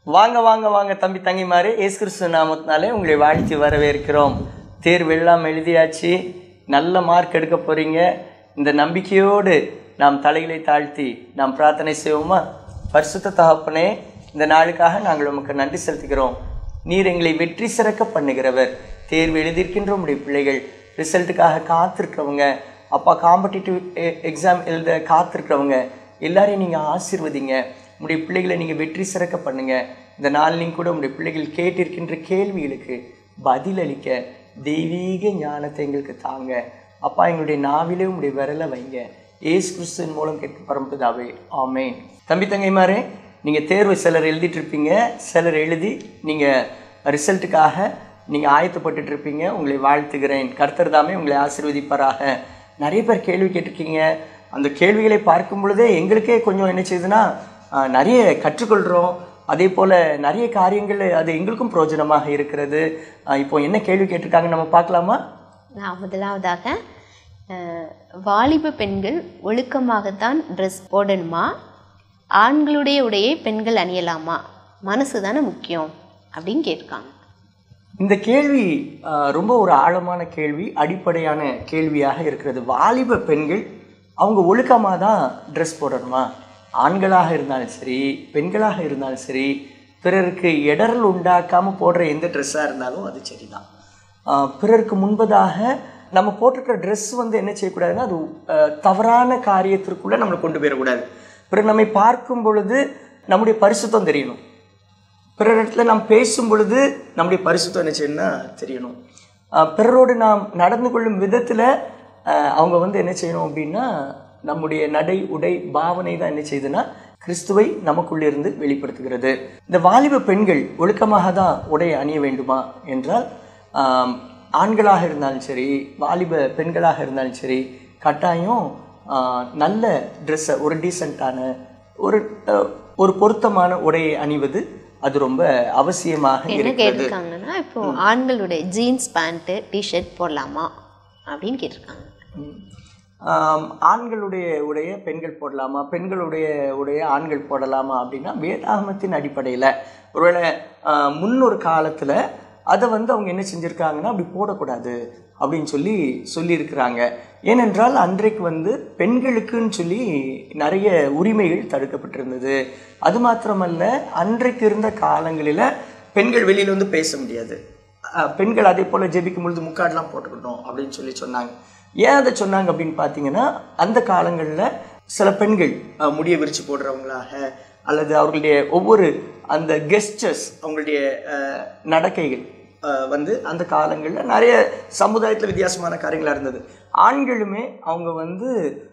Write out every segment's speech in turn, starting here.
வாங்க வாங்க வாங்க தம்பி தங்கிமாரே, இயேசு கிறிஸ்து நாமத்தினாலே உங்களை வாழ்த்தி வரவேற்கிறோம். தேர்வு எல்லாம் எழுதியாச்சு, நல்ல மார்க் எடுக்க போகிறீங்க. இந்த நம்பிக்கையோடு நாம் தலைகளை தாழ்த்தி நாம் பிரார்த்தனை செய்வோமா? பரிசுத்த தகப்பனே, இந்த நாளுக்காக நாங்கள் உமக்கு நன்றி செலுத்துகிறோம். நீர் எங்களை வெற்றி சிறக்க பண்ணுகிறவர். தேர்வு எழுதியிருக்கின்ற உங்களுடைய பிள்ளைகள், ரிசல்ட்டுக்காக காத்திருக்கிறவங்க, அப்பா காம்படிட்டிவ் எக்ஸாம் எழுத காத்திருக்கிறவங்க எல்லாரையும் நீங்கள் ஆசீர்வதிங்க. உங்களுடைய பிள்ளைகளை நீங்கள் வெற்றி சிறக்க பண்ணுங்க. இந்த நாளிலையும் கூட உங்களுடைய பிள்ளைகள் கேட்டிருக்கின்ற கேள்விகளுக்கு பதிலளிக்க தெய்வீக ஞானத்தை எங்களுக்கு தாங்க. அப்பா, எங்களுடைய நாவிலே உங்களுடைய விரலை வைங்க. இயேசு கிறிஸ்துவின் மூலம் கேட்க பரம்புதாவே, ஆமேன். தம்பி தங்கைமாரே, நீங்கள் தேர்வு சிலர் எழுதிட்டு இருப்பீங்க, சிலர் எழுதி நீங்கள் ரிசல்ட்டுக்காக நீங்கள் ஆயத்தப்பட்டு இருப்பீங்க. உங்களை வாழ்த்துகிறேன். கர்த்தர் தாமே உங்களை ஆசீர்வதிப்பாராக. நிறைய பேர் கேள்வி கேட்டிருக்கீங்க. அந்த கேள்விகளை பார்க்கும் பொழுதே எங்களுக்கே கொஞ்சம் என்ன செய்யுதுன்னா, நிறைய கற்றுக்கொள்கிறோம். அதே போல் நிறைய காரியங்கள் அது எங்களுக்கும் பிரயோஜனமாக இருக்கிறது. இப்போ என்ன கேள்வி கேட்டிருக்காங்க நம்ம பார்க்கலாமா? நான் முதலாவதாக, வாலிப பெண்கள் ஒழுக்கமாகத்தான் ட்ரெஸ் போடணுமா, ஆண்களுடைய உடையை பெண்கள் அணியலாமா, மனசு தானே முக்கியம் அப்படின்னு கேட்டிருக்காங்க. இந்த கேள்வி ரொம்ப ஒரு ஆழமான கேள்வி, அடிப்படையான கேள்வியாக இருக்கிறது. வாலிப பெண்கள் அவங்க ஒழுக்கமாக தான் ட்ரெஸ் போடணுமா? ஆண்களாக இருந்தாலும் சரி, பெண்களாக இருந்தாலும் சரி, பிறருக்கு இடரல் உண்டாக்காமல் போடுற எந்த ட்ரெஸ்ஸாக இருந்தாலும் அது சரி தான். பிறருக்கு முன்பதாக நம்ம போட்டிருக்கிற ட்ரெஸ் என்ன செய்யக்கூடாதுன்னா, அது தவறான காரியத்திற்குள்ளே நம்மளை கொண்டு போயிடக்கூடாது. பிறர் நம்மை பார்க்கும் பொழுது நம்முடைய பரிசுத்தம் தெரியணும். பிறர் இடத்துல நாம் பேசும் பொழுது நம்முடைய பரிசுத்தம் என்ன செய்யணும்னா தெரியணும். பிறரோடு நாம் நடந்து கொள்ளும் விதத்தில் அவங்க என்ன செய்யணும் அப்படின்னா, நம்முடைய நடை உடை பாவனை தான் என்ன செய்யுதுன்னா கிறிஸ்துவை நமக்குள்ளிருந்து வெளிப்படுத்துகிறது. இந்த வாலிப பெண்கள் ஒழுக்கமாக தான் உடை அணிய வேண்டுமா என்றால், ஆண்களாக இருந்தாலும் சரி, வாலிப பெண்களாக இருந்தாலும் சரி, கட்டாயம் நல்ல ட்ரெஸ்ஸை, ஒரு டீசெண்டான ஒரு பொருத்தமான உடையை அணிவது அது ரொம்ப அவசியமாக கேட்டிருக்காங்கன்னா, இப்போ ஆண்களுடைய ஜீன்ஸ் பேண்ட்டு டிஷர்ட் போடலாமா அப்படின்னு கேட்டிருக்காங்க. ஆண்களுடைய உடைய பெண்கள் போடலாமா, பெண்களுடைய உடைய ஆண்கள் போடலாமா அப்படின்னா, வேதாகமத்தின் அடிப்படையில் ஒருவேளை முன்னொரு காலத்தில் அதை அவங்க என்ன செஞ்சுருக்காங்கன்னா, அப்படி போடக்கூடாது அப்படின்னு சொல்லியிருக்கிறாங்க. ஏனென்றால் அன்றைக்கு பெண்களுக்குன்னு சொல்லி நிறைய உரிமைகள் தடுக்கப்பட்டிருந்தது. அது மாத்திரமல்ல, அன்றைக்கு இருந்த காலங்களில் பெண்கள் வெளியில் பேச முடியாது. பெண்கள் அதே போல் ஜெபிக்கும் பொழுது முக்காடெலாம் போட்டுக்கிட்டோம் அப்படின்னு சொன்னாங்க. ஏன் அதை சொன்னாங்க அப்படின்னு பார்த்தீங்கன்னா, அந்த காலங்களில் சில பெண்கள் முடிய விரிச்சு போடுறவங்களாக, அல்லது அவர்களுடைய ஒவ்வொரு அந்த கெஸ்டர்ஸ், அவங்களுடைய நடக்கைகள் அந்த காலங்களில் நிறைய சமுதாயத்தில் வித்தியாசமான காரியங்களாக இருந்தது. ஆண்களுமே அவங்க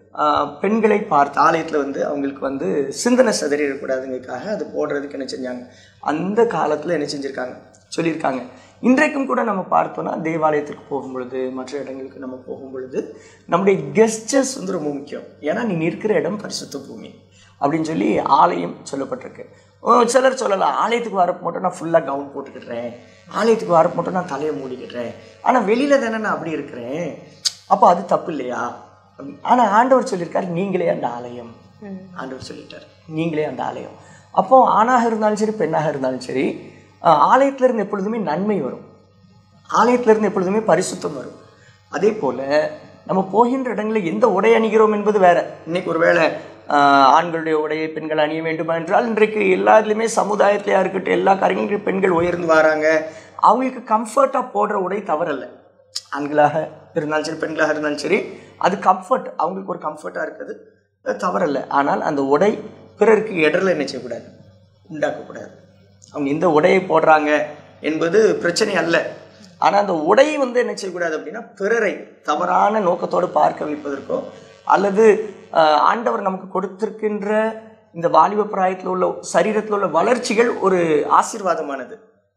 பெண்களை பார்த்து ஆலயத்தில் அவங்களுக்கு சிந்தனை சிதறிடக்கூடாதுங்கிறதுக்காக அது போடுறதுக்கு என்ன செஞ்சாங்க, அந்த காலத்தில் என்ன செஞ்சுருக்காங்க சொல்லியிருக்காங்க. இன்றைக்கும் கூட நம்ம பார்த்தோன்னா, தேவாலயத்துக்கு போகும் பொழுது, மற்ற இடங்களுக்கு நம்ம போகும் பொழுது நம்முடைய கெஸ்டர்ஸ் ரொம்ப முக்கியம். ஏன்னா நீ நிற்கிற இடம் பரிசுத்த பூமி அப்படின்னு சொல்லி ஆலயம் சொல்லப்பட்டிருக்கு. சிலர் சொல்லலாம், ஆலயத்துக்கு வரப்போ மட்டும் நான் ஃபுல்லாக கவுன் போட்டுக்கிட்டுறேன், ஆலயத்துக்கு வரப்போ மட்டும் நான் தலையை மூடிக்கிட்டுறேன், ஆனால் வெளியில் தானே நான் அப்படி இருக்கிறேன், அப்போ அது தப்பு இல்லையா? ஆனால் ஆண்டவர் சொல்லியிருக்காரு, நீங்களே அந்த ஆலயம். ஆண்டவர் சொல்லிட்டார், நீங்களே அந்த ஆலயம். அப்போது ஆணாக இருந்தாலும் சரி, பெண்ணாக இருந்தாலும் சரி, ஆலயத்திலிருந்து எப்பொழுதுமே நன்மை வரும், ஆலயத்திலிருந்து எப்பொழுதுமே பரிசுத்தம் வரும். அதே போல் நம்ம போகின்ற இடங்களில் எந்த உடை அணிகிறோம் என்பது வேறு. இன்றைக்கி ஒரு வேளை ஆண்களுடைய உடையை பெண்கள் அணிய வேண்டுமா என்றால், இன்றைக்கு எல்லா இதுலேயுமே சமுதாயத்திலையாக இருக்கட்டும், எல்லா காரியங்களும் பெண்கள் உயர்ந்து வராங்க. அவங்களுக்கு கம்ஃபர்ட்டாக போடுற உடை தவறல்ல. ஆண்களாக இருந்தாலும் சரி, பெண்களாக இருந்தாலும் சரி, அது கம்ஃபர்ட், அவங்களுக்கு ஒரு கம்ஃபர்ட்டாக இருக்குது, தவறல்ல. ஆனால் அந்த உடை பிறருக்கு இடரில் என்ன செய்யக்கூடாது, உண்டாக்கக்கூடாது. அவங்க இந்த உடையை போடுறாங்க என்பது பிரச்சனை அல்ல. ஆனால் அந்த உடையை என்ன செய்யக்கூடாது அப்படின்னா, பிறரை தவறான நோக்கத்தோடு பார்க்க வைப்பதற்கோ, அல்லது ஆண்டவர் நமக்கு கொடுத்திருக்கின்ற இந்த வாலிப பிராயத்தில் உள்ள சரீரத்தில் உள்ள வளர்ச்சிகள் ஒரு ஆசீர்வாதமானது.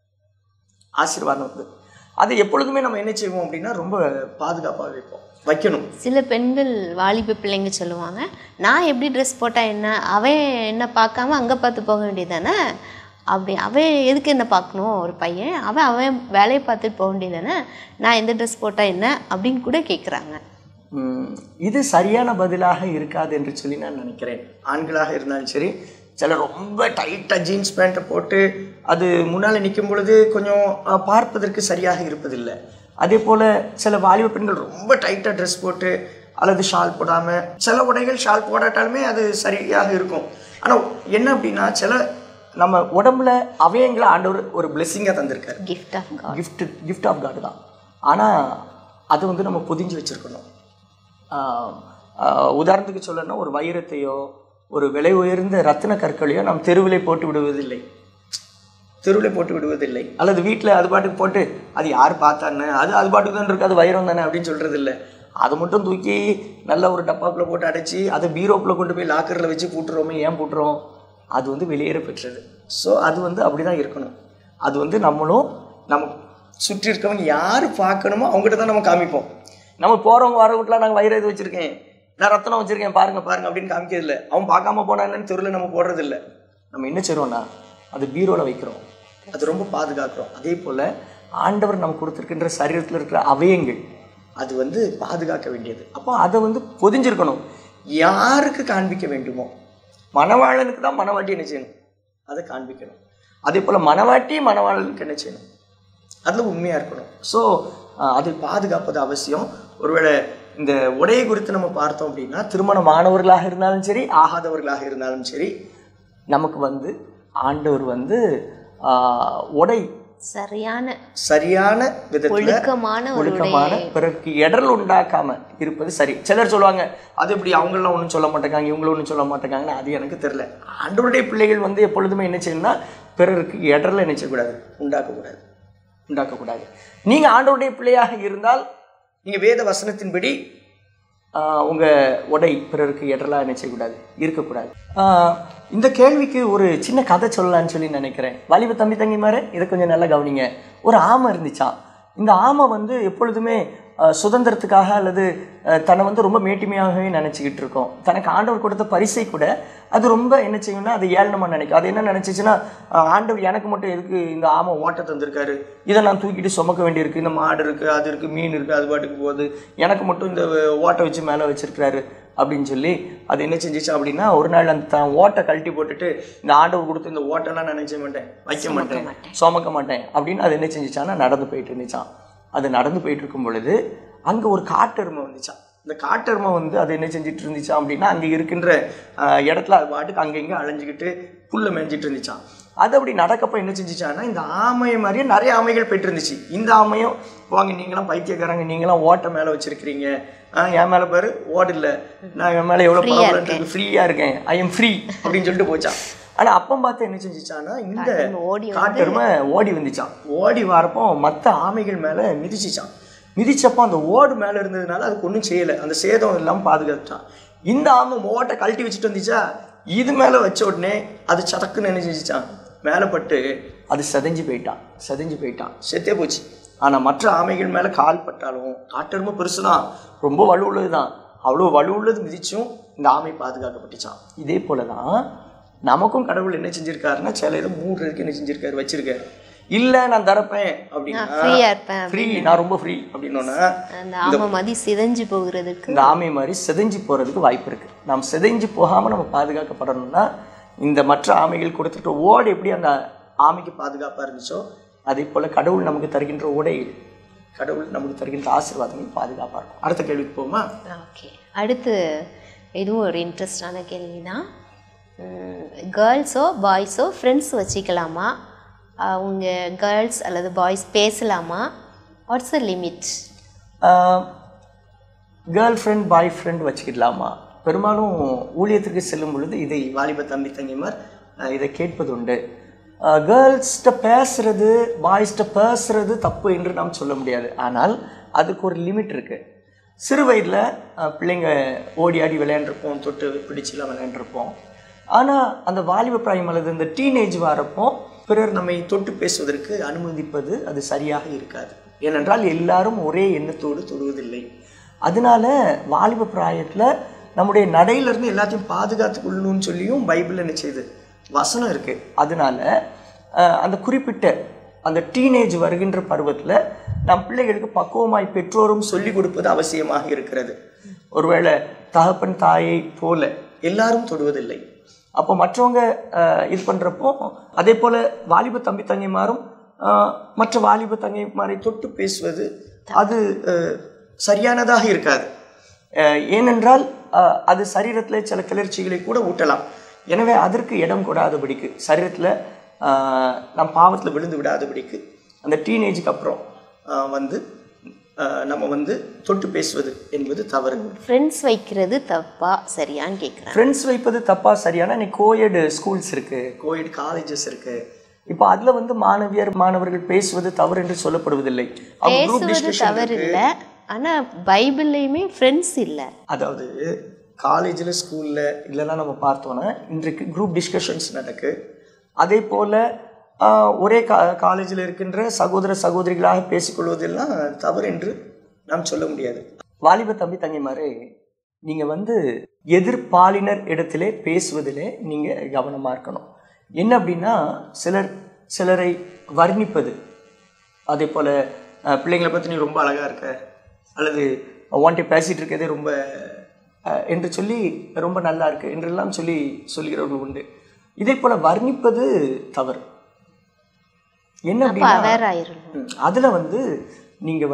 அதை எப்பொழுதுமே நம்ம என்ன செய்வோம் அப்படின்னா, ரொம்ப பாதுகாப்பாக வைக்கணும். சில பெண்கள் வாலிப பிள்ளைங்க சொல்லுவாங்க, நான் எப்படி ட்ரெஸ் போட்டால் என்ன, அவன் என்ன பார்க்காம அங்கே பார்த்து போக வேண்டியதானே, அப்படி அவன் எதுக்கு என்ன பார்க்கணும், ஒரு பையன் அவன் வேலையை பார்த்துட்டு போக வேண்டியதானே, நான் எந்த ட்ரெஸ் போட்டால் என்ன அப்படின்னு கூட கேட்குறாங்க. இது சரியான பதிலாக இருக்காது என்று சொல்லி நான் நினைக்கிறேன். ஆண்களாக இருந்தாலும் சரி, சில ரொம்ப டைட்டாக ஜீன்ஸ் பேண்ட்டை போட்டு அது முன்னால் நிற்கும் பொழுது கொஞ்சம் பார்ப்பதற்கு சரியாக இருப்பதில்லை. அதே போல் சில வாலிப பெண்கள் ரொம்ப டைட்டாக ட்ரெஸ் போட்டு அல்லது ஷால் போடாமல், சில உடைகள் ஷால் போடாட்டாலுமே அது சரியாக இருக்கும். ஆனால் என்ன அப்படின்னா, சில நம்ம உடம்புல அவயங்களை ஆண்டவர் ஒரு பிளெஸ்ஸிங்காக தந்திருக்காரு. கிஃப்ட் ஆஃப் காட் தான். ஆனால் அதை வந்து நம்ம பொதிஞ்சு வச்சுருக்கணும். உதாரணத்துக்கு சொல்லணும்னா, ஒரு வைரத்தையோ ஒரு விலை உயர்ந்த ரத்தின கற்களையோ நாம் தெருவிலே போட்டு விடுவதில்லை. அல்லது வீட்டில் அது பாட்டுக்கு போட்டு அது யார் பார்த்தானே, அது பாட்டுக்கு தான் இருக்குது, அது வைரம் தானே அப்படின்னு சொல்கிறது இல்லை. அதை மட்டும் தூக்கி நல்ல ஒரு டப்பாக்குள்ளே போட்டு அடைச்சி அதை பீரோக்குள்ளே கொண்டு போய் லாக்கரில் வச்சு பூட்டுறோமே. ஏன் பூட்டுறோம்? அது வந்து வெளியேற பெற்றது. ஸோ அது வந்து அப்படி தான் இருக்கணும். அது வந்து நம்மளும் நம்ம சுற்றி இருக்கவங்க யார் பார்க்கணுமோ அவங்ககிட்ட தான் நம்ம காமிப்போம். நம்ம போகிறவங்க வரவங்களாம் நாங்கள் வைரம் இது வச்சுருக்கேன், நான் ரத்தனம் வச்சுருக்கேன், பாருங்கள் அப்படின்னு காமிக்கிறதில்ல. அவன் பார்க்காம போனான்னு தெருவில் நம்ம போடுறதில்லை. நம்ம என்ன செய்கிறோன்னா, அது பீரோவில் வைக்கிறோம், அது ரொம்ப பாதுகாக்கிறோம். அதே போல் ஆண்டவர் நம்ம கொடுத்துருக்கின்ற சரீரத்தில் இருக்கிற அவயங்கள் அது வந்து பாதுகாக்க வேண்டியது. அப்போ அதை வந்து பொதிஞ்சிருக்கணும். யாருக்கு காண்பிக்க வேண்டுமோ, மணவாளனுக்கு தான் மணவாட்டி என்ன செய்யணும், அதை காண்பிக்கணும். அதே போல் மணவாளனுக்கு என்ன செய்யணும், அதில் உண்மையாக இருக்கணும். ஸோ அதை பாதுகாப்பது அவசியம். ஒருவேளை இந்த உடையை குறித்து நம்ம பார்த்தோம் அப்படின்னா, திருமணமானவர்களாக இருந்தாலும் சரி, ஆகாதவர்களாக இருந்தாலும் சரி, நமக்கு வந்து ஆண்டவர் வந்து உடை சரியான விதத்தில் ஒழுக்கமான, பிறருக்கு இடரல் உண்டாக்காம இருப்பது சரி. சிலர் சொல்லுவாங்க, அது இப்படி அவங்களாம் ஒன்றும் சொல்ல மாட்டேங்காங்க, இவங்களும் ஒன்றும் சொல்ல மாட்டேங்காங்கன்னு. அது எனக்கு தெரியல. ஆண்டவருடைய பிள்ளைகள் வந்து எப்பொழுதுமே என்ன செய்யணும்னா, பிறருக்கு இடரல் என்ன செய்யக்கூடாது, உண்டாக்கக்கூடாது. நீங்கள் ஆண்டவருடைய பிள்ளையாக இருந்தால் நீங்கள் வேத வசனத்தின்படி உங்கள் உடை பிறருக்கு இடரலாக என்ன செய்யக்கூடாது, இருக்கக்கூடாது. இந்த கேள்விக்கு ஒரு சின்ன கதை சொல்லலான்னு சொல்லி நினைக்கிறேன். வாலிப தம்பி மாதிரி இதை கொஞ்சம் நல்லா கவனிங்க. ஒரு ஆமை இருந்துச்சான். இந்த ஆமை வந்து எப்பொழுதுமே சுதந்திரத்துக்காக அல்லது தன்னை வந்து ரொம்ப மேட்டிமையாகவே நினச்சிக்கிட்டு இருக்கோம். தனக்கு ஆண்டவர் கொடுத்த பரிசை கூட அது ரொம்ப என்ன செய்யும்னா, அது ஏளனமாக நினைக்கும். அது என்ன நினச்சிச்சுன்னா, ஆண்டவர் எனக்கு மட்டும் எதுக்கு இந்த ஆமை ஓட்டை தந்திருக்காரு, இதை நான் தூக்கிட்டு சுமக்க வேண்டியிருக்கு, இந்த மாடு இருக்குது, அது இருக்குது, மீன் இருக்குது, அது பாட்டுக்கு போகுது, எனக்கு மட்டும் இந்த ஓட்டை வச்சு மேலே வச்சுருக்கிறாரு அப்படின்னு சொல்லி அது என்ன செஞ்சிச்சு அப்படின்னா, ஒரு நாள் அந்த ஓட்டை கழட்டி போட்டுட்டு, இந்த ஆண்டவர் கொடுத்து இந்த ஓட்டெல்லாம் நான் நினைச்ச மாட்டேன், வைக்க மாட்டேன், சுமக்க மாட்டேன் அப்படின்னு அது என்ன செஞ்சிச்சான்னா நடந்து போயிட்டு இருந்துச்சான். அது நடந்து போயிட்டு இருக்கும் பொழுது அங்கே ஒரு காட்டெருமை வந்துச்சான். இந்த காட்டெருமை வந்து அது என்ன செஞ்சுட்டு இருந்துச்சான் அப்படின்னா, அங்கே இருக்கின்ற இடத்துல அது பாட்டுக்கு அங்கே இங்கே அலைஞ்சிக்கிட்டு புல்லை மேய்ஞ்சிட்டு இருந்துச்சான். அது அப்படி நடக்கப்போ என்ன செஞ்சிச்சான்னா, இந்த ஆமையை மாதிரியே நிறைய ஆமைகள் போயிட்டு இருந்துச்சு. இந்த ஆமையும், வாங்க நீங்களாம் பைத்தியக்காரங்க, நீங்களாம் ஓட்டை மேலே வச்சிருக்கிறீங்க, என் மேலே பாரு ஓடு இல்லை, நான் என் மேலே எவ்வளோ ப்ராப்ளம் இருக்கு, ஃப்ரீயாக இருக்கேன், ஐ எம் ஃப்ரீ அப்படின்னு சொல்லிட்டு போச்சான். ஆனால் அப்போ பார்த்து என்ன செஞ்சிச்சான்னா, இந்த காட்டெருமை ஓடி வந்துச்சான். ஓடி வரப்போ மற்ற ஆமைகள் மேலே மிதிச்சிச்சான். மிதிச்சப்போ அந்த ஓடு மேலே இருந்ததுனால அதுக்கு ஒன்றும் செய்யலை, அந்த சேதம் இல்லாமல் பாதுகாத்துட்டான். இந்த ஆமை ஓட்டை கழட்டி வச்சுட்டு வந்துச்சா, இது மேலே வச்ச உடனே அது சடக்குன்னு என்ன செஞ்சிச்சான், மேலே பட்டு அது செதஞ்சு போயிட்டான், செத்தே போச்சு. ஆனால் மற்ற ஆமைகள் மேலே கால் பட்டாலும், காட்டெருமை பெருசு தான், ரொம்ப வலு உள்ளது தான், அவ்வளோ வலு உள்ளது மிதிச்சும் இந்த ஆமை பாதுகாக்கப்பட்டுச்சான். இதே போல தான் நமக்கும் கடவுள் என்ன செஞ்சிருக்காருன்னா, சில இதை மூடுறதுக்கு என்ன செஞ்சிருக்காரு, வச்சிருக்காரு. இல்லை நான் தரப்பேன் அப்படின்னா, ஃப்ரீ, நான் ரொம்ப ஃப்ரீ அப்படின்னோன்னா, இந்த ஆமை மாதிரி செதஞ்சு போகிறதுக்கு வாய்ப்பு இருக்குது. நாம் செதஞ்சு போகாமல் நம்ம பாதுகாக்கப்படணும்னா, இந்த மற்ற ஆமைகள் கொடுத்துட்ட ஓடு எப்படி அந்த ஆமைக்கு பாதுகாப்பாக இருந்துச்சோ, அதே போல் கடவுள் நமக்கு தருகின்ற ஓடை, கடவுள் நமக்கு தருகின்ற ஆசீர்வாதங்கள் பாதுகாப்பாக இருக்கும். அடுத்த கேள்விக்கு போமா? ஓகே, அடுத்து இதுவும் ஒரு இன்ட்ரெஸ்டான கேள்வி தான். கேர்ள்ஸோ பாய்ஸோ ஃப்ரெண்ட்ஸ் வச்சுக்கலாமா, அவங்க கேர்ள்ஸ் அல்லது பாய்ஸ் பேசலாமா, what's the limit? Girl friend boy friend வச்சுக்கிடலாமா? பெரும்பாலும் ஊழியத்திற்கு செல்லும் பொழுது இதை வாலிப தம்பிமார் இதை கேட்பது உண்டு. கேர்ள்ஸ்கிட்ட பேசுறது பாய்ஸ்கிட்ட பேசுறது தப்பு என்று நாம் சொல்ல முடியாது. ஆனால் அதுக்கு ஒரு லிமிட் இருக்குது. சிறு வயதில் பிள்ளைங்க ஓடி ஆடி விளையாண்டுருப்போம், தொட்டு பிடிச்சிலாம் விளையாண்டுருப்போம். ஆனால் அந்த வாலிப பிராயம் அல்லது இந்த டீனேஜ் வரப்போ பிறர் நம்மை தொட்டு பேசுவதற்கு அனுமதிப்பது அது சரியாக இருக்காது. ஏனென்றால் எல்லாரும் ஒரே எண்ணத்தோடு தொடுவதில்லை. அதனால வாலிப பிராயத்தில் நம்முடைய நடையிலேருந்து எல்லாத்தையும் பாதுகாத்து கொள்ளணும்னு சொல்லியும் பைபிள் என்ன செய்யுது, வசனம் இருக்குது. அதனால அந்த குறிப்பிட்ட அந்த டீனேஜ் வருகின்ற பருவத்தில் நம் பிள்ளைகளுக்கு பக்குவமாய் பெற்றோரும் சொல்லிக் கொடுப்பது அவசியமாக இருக்கிறது. ஒருவேளை தகப்பன் தாயை போல எல்லாரும் தொடுவதில்லை. அப்போ மற்றவங்க இது பண்ணுறப்போ அதே போல் வாலிப தம்பி தங்கைமாரும் மற்ற வாலிப தங்கைமாரை தொட்டு பேசுவது அது சரியானதாக இருக்காது. ஏனென்றால் அது சரீரத்தில் சில கிளர்ச்சிகளை கூட ஊட்டலாம். எனவே அதற்கு இடம் கொடாதபடிக்கு, சரீரத்தில் நம் பாவத்தில் விழுந்து விடாதபடிக்கு அந்த டீனேஜுக்கு அப்புறம் நம்ம தொட்டு பேசுவது என்பது தவறு. ஃப்ரெண்ட்ஸ் வைக்கிறது தப்பா சரியான்னு கேட்குறேன். ஃப்ரெண்ட்ஸ் வைப்பது தப்பா சரியானா, இன்னைக்கு கோயட் ஸ்கூல்ஸ் இருக்குது, கோயட் காலேஜஸ் இருக்குது. இப்போ அதில் மாணவர்கள் பேசுவது தவறு என்று சொல்லப்படுவதில்லை. பேசுவது தவறு இல்லை, ஆனால் பைபிள்லையுமே ஃப்ரெண்ட்ஸ் இல்லை. அதாவது காலேஜில் ஸ்கூலில் இல்லைன்னா நம்ம பார்த்தோன்னா இன்றைக்கு குரூப் டிஸ்கஷன்ஸ் நடக்கு. அதே போல் ஒரே காலேஜில் இருக்கின்ற சகோதர சகோதரிகளாக பேசிக்கொள்வதெல்லாம் தவறு என்று நாம் சொல்ல முடியாது. வாலிப தம்பி தங்கைமாரே, நீங்கள் எதிர்பாலினர் இடத்திலே பேசுவதிலே நீங்கள் கவனமாக இருக்கணும். என்ன அப்படின்னா, சிலரை வர்ணிப்பது, அதே போல் பிள்ளைங்களை பற்றி நீ ரொம்ப அழகாக இருக்க, அல்லது வாண்ட்டே பேசிகிட்டு இருக்கதே ரொம்ப என்று சொல்லி ரொம்ப நல்லா இருக்கு என்றெல்லாம் சொல்கிறவர்கள் உண்டு. இதே போல் வர்ணிப்பது தவறு. என்ன அப்படின்னா, அதில் நீங்கள்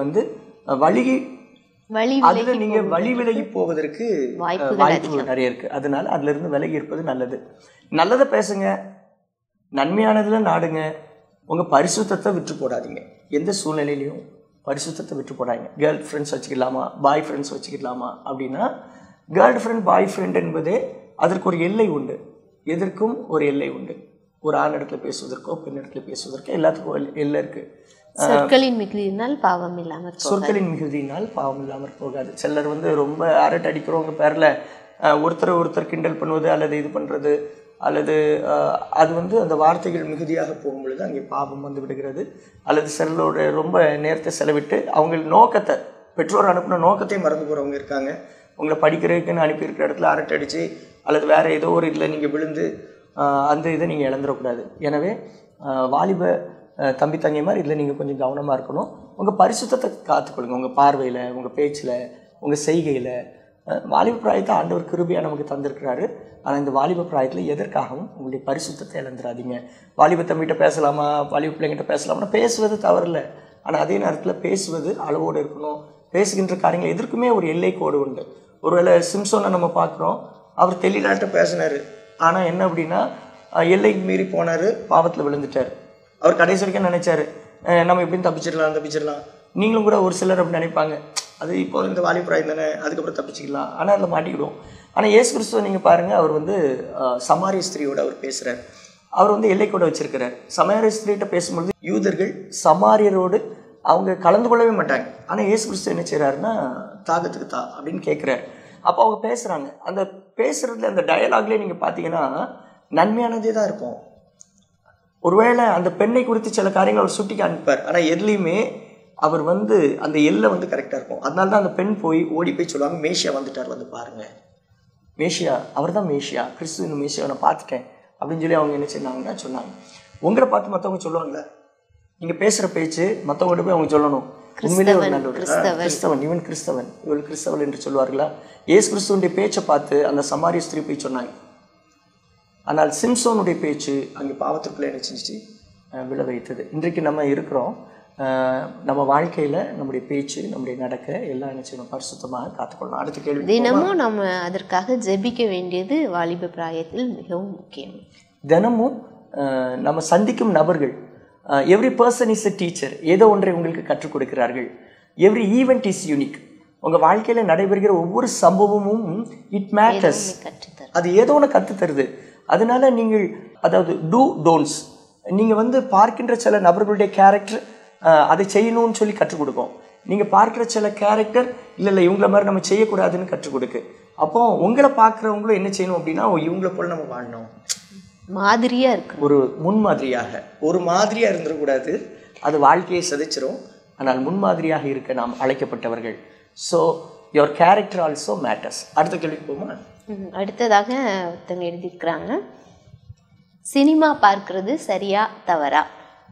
வழி விலகி போவதற்கு வாய்ப்பு நிறைய இருக்குது. அதனால அதிலிருந்து விலகி இருப்பது நல்லது. நல்லதை பேசுங்க, நன்மையானதில் நாடுங்க, உங்கள் பரிசுத்தத்தை விட்டு போடாதீங்க. எந்த சூழ்நிலையிலையும் பரிசுத்தத்தை விட்டு போடாதீங்க. கேர்ள் ஃப்ரெண்ட்ஸ் வச்சுக்கலாமா, பாய் ஃப்ரெண்ட்ஸ் வச்சுக்கலாமா அப்படின்னா, கேர்ள் ஃப்ரெண்ட் பாய் ஃப்ரெண்ட் என்பதே அதற்கு ஒரு எல்லை உண்டு. எதற்கும் ஒரு எல்லை உண்டு. ஒரு ஆண் இடத்துல பேசுவதற்கோ பெண் இடத்துல பேசுவதற்கோ எல்லாத்துக்கும் எல்லை இருக்குது. சொற்களின் மிகுதியினால் பாவம் இல்லாமல் போகாது. சிலர் ரொம்ப அரட்டை அடிக்கிறவங்க பேரில் ஒருத்தர் கிண்டல் பண்ணுவது அல்லது இது பண்ணுறது, அல்லது அது அந்த வார்த்தைகள் மிகுதியாக போகும் பொழுது அங்கே பாவம் விடுகிறது. அல்லது சிலரோட ரொம்ப நேரத்தை செலவிட்டு அவங்க நோக்கத்தை, பெற்றோர் அனுப்பின நோக்கத்தையும் மறந்து போகிறவங்க இருக்காங்க. உங்களை படிக்கிறதுக்குன்னு அனுப்பியிருக்கிற இடத்துல அரட்டை அடித்து அல்லது வேறு ஏதோ ஒரு இதில் நீங்கள் விழுந்து அந்த இதை நீங்கள் இழந்துடக்கூடாது. எனவே வாலிப தம்பி தங்கைமார் இதில் நீங்கள் கொஞ்சம் கவனமாக இருக்கணும். உங்கள் பரிசுத்தத்தை காத்துக்கொள்ளுங்க. உங்கள் பார்வையில், உங்கள் பேச்சில், உங்கள் செய்கையில். வாலிப பிராயத்தை ஆண்டவர் கிருபையாக நமக்கு தந்திருக்கிறாரு. ஆனால் இந்த வாலிப பிராயத்தில் எதற்காகவும் உங்களுடைய பரிசுத்தத்தை இழந்துடாதீங்க. வாலிப தம்பிகிட்ட பேசலாமா, வாலிப பிள்ளைங்கிட்ட பேசலாமா, பேசுவது தவறில்லை. ஆனால் அதே நேரத்தில் பேசுவது அளவோடு இருக்கணும். பேசுகின்ற காரியங்கள் எதற்குமே ஒரு எல்லை கோடு உண்டு. ஒருவேளை சிம்சோனை நம்ம பார்க்குறோம், அவர் தெளிலாட்ட பேசினார். ஆனால் என்ன அப்படின்னா, எல்லைக்கு மீறி போனார், பாவத்தில் விழுந்துட்டார். அவர் கடைசி வரைக்கும் நினைச்சாரு நம்ம எப்படின்னு தப்பிச்சிடலாம். நீங்களும் கூட ஒரு சிலர் அப்படி நினைப்பாங்க, அது இப்போ இந்த வாலிபராயம் தானே, அதுக்கப்புறம் தப்பிச்சிக்கலாம். ஆனால் அதில் மாட்டிக்கிடுவோம். ஆனால் இயேசு கிறிஸ்துவை நீங்கள் பாருங்கள், அவர் சமாரிய ஸ்திரீயோடு அவர் பேசுகிறார். அவர் எல்லை கூட வச்சிருக்கிறார். சமாரிய ஸ்திரீகிட்ட பேசும்பொழுது யூதர்கள் சமாரியரோடு அவங்க கலந்து கொள்ளவே மாட்டாங்க. ஆனால் இயேசு கிறிஸ்து என்ன செய்கிறாருன்னா, தாகத்துக்கு தா அப்படின்னு கேட்குறாரு. அப்போ அவங்க பேசுகிறாங்க. அந்த பேசுகிறதுல அந்த டயலாக்லேயே நீங்கள் பார்த்தீங்கன்னா நன்மையானதே தான் இருக்கும். ஒருவேளை அந்த பெண்ணை குறித்து சில காரியங்கள் அவர் சுட்டி காண்பிப்பார். ஆனால் எதுலேயுமே அவர் அந்த எல்லை கரெக்டாக இருக்கும். அதனால தான் அந்த பெண் ஓடி போய் சொல்லுவாங்க, மேஷியா வந்துட்டார், பாருங்கள் மேஷியா, அவர் தான் மேஷியா, கிறிஸ்து இந்த மேஷியாவை நான் பார்த்துட்டேன் அப்படின்னு சொல்லி அவங்க என்ன சொன்னாங்கன்னா சொன்னாங்க. உங்களை பார்த்து மற்றவங்க சொல்லுவாங்களே, நீங்கள் பேசுகிற பேச்சு மற்றவங்கள்ட்ட போய் அவங்க சொல்லணும், உண்மையிலே ஒரு நல்ல கிறிஸ்தவன், இவன் கிறிஸ்தவன், இவள் கிறிஸ்தவன் என்று சொல்வார்களா? இயேசு கிறிஸ்துவனுடைய பேச்சை பார்த்து அந்த சமாரிய ஸ்திரீ போய் சொன்னாங்க. ஆனால் சிம்சோனுடைய பேச்சு அங்கே பாவத்திற்குள்ளே என்ன செஞ்சிச்சு, விழ வைத்தது. இன்றைக்கு நம்ம இருக்கிறோம், நம்ம வாழ்க்கையில் நம்முடைய பேச்சு, நம்முடைய நடக்க எல்லாம் என்ன செய்யணும், பரிசுத்தமாக காத்துக்கொள்ளணும். அடுத்த கேள்வி, தினமும் நம்ம அதற்காக ஜெபிக்க வேண்டியது வாலிப பிராயத்தில் மிகவும் முக்கியம். தினமும் நம்ம சந்திக்கும் நபர்கள், every person is a teacher, ஏதோ ஒன்றை உங்களுக்கு கற்றுக் கொடுக்கிறார்கள். Every event is unique. உங்கள் வாழ்க்கையில் நடைபெறுகிற ஒவ்வொரு சம்பவமும் இட் மேட்டர்ஸ், அது ஏதோ ஒன்று கற்றுத்தருது. அதனால நீங்கள், அதாவது டூ டோன்ட்ஸ், நீங்கள் பார்க்கின்ற சில நபர்களுடைய கேரக்டர் அதை செய்யணும்னு சொல்லி கற்றுக் கொடுக்கும். நீங்கள் பார்க்குற சில கேரக்டர் இல்லை இவங்கள மாதிரி நம்ம செய்யக்கூடாதுன்னு கற்றுக் கொடுக்கு. அப்போ உங்களை பார்க்குறவங்களும் என்ன செய்யணும் அப்படின்னா, இவங்களை போல் நம்ம வாழணும், மாதிரியாக இருக்கு, ஒரு முன்மாதிரியாக. ஒரு மாதிரியாக இருந்துடக்கூடாது, அது வாழ்க்கையை சிதைச்சிரும். ஆனால் முன்மாதிரியாக இருக்க நாம் அழைக்கப்பட்டவர்கள். So your character also matters. அடுத்த கேள்விக்கு போமா? அடுத்ததாக ஒருத்தங்க எழுதியிருக்கிறாங்க, சினிமா பார்க்கறது சரியா தவறா?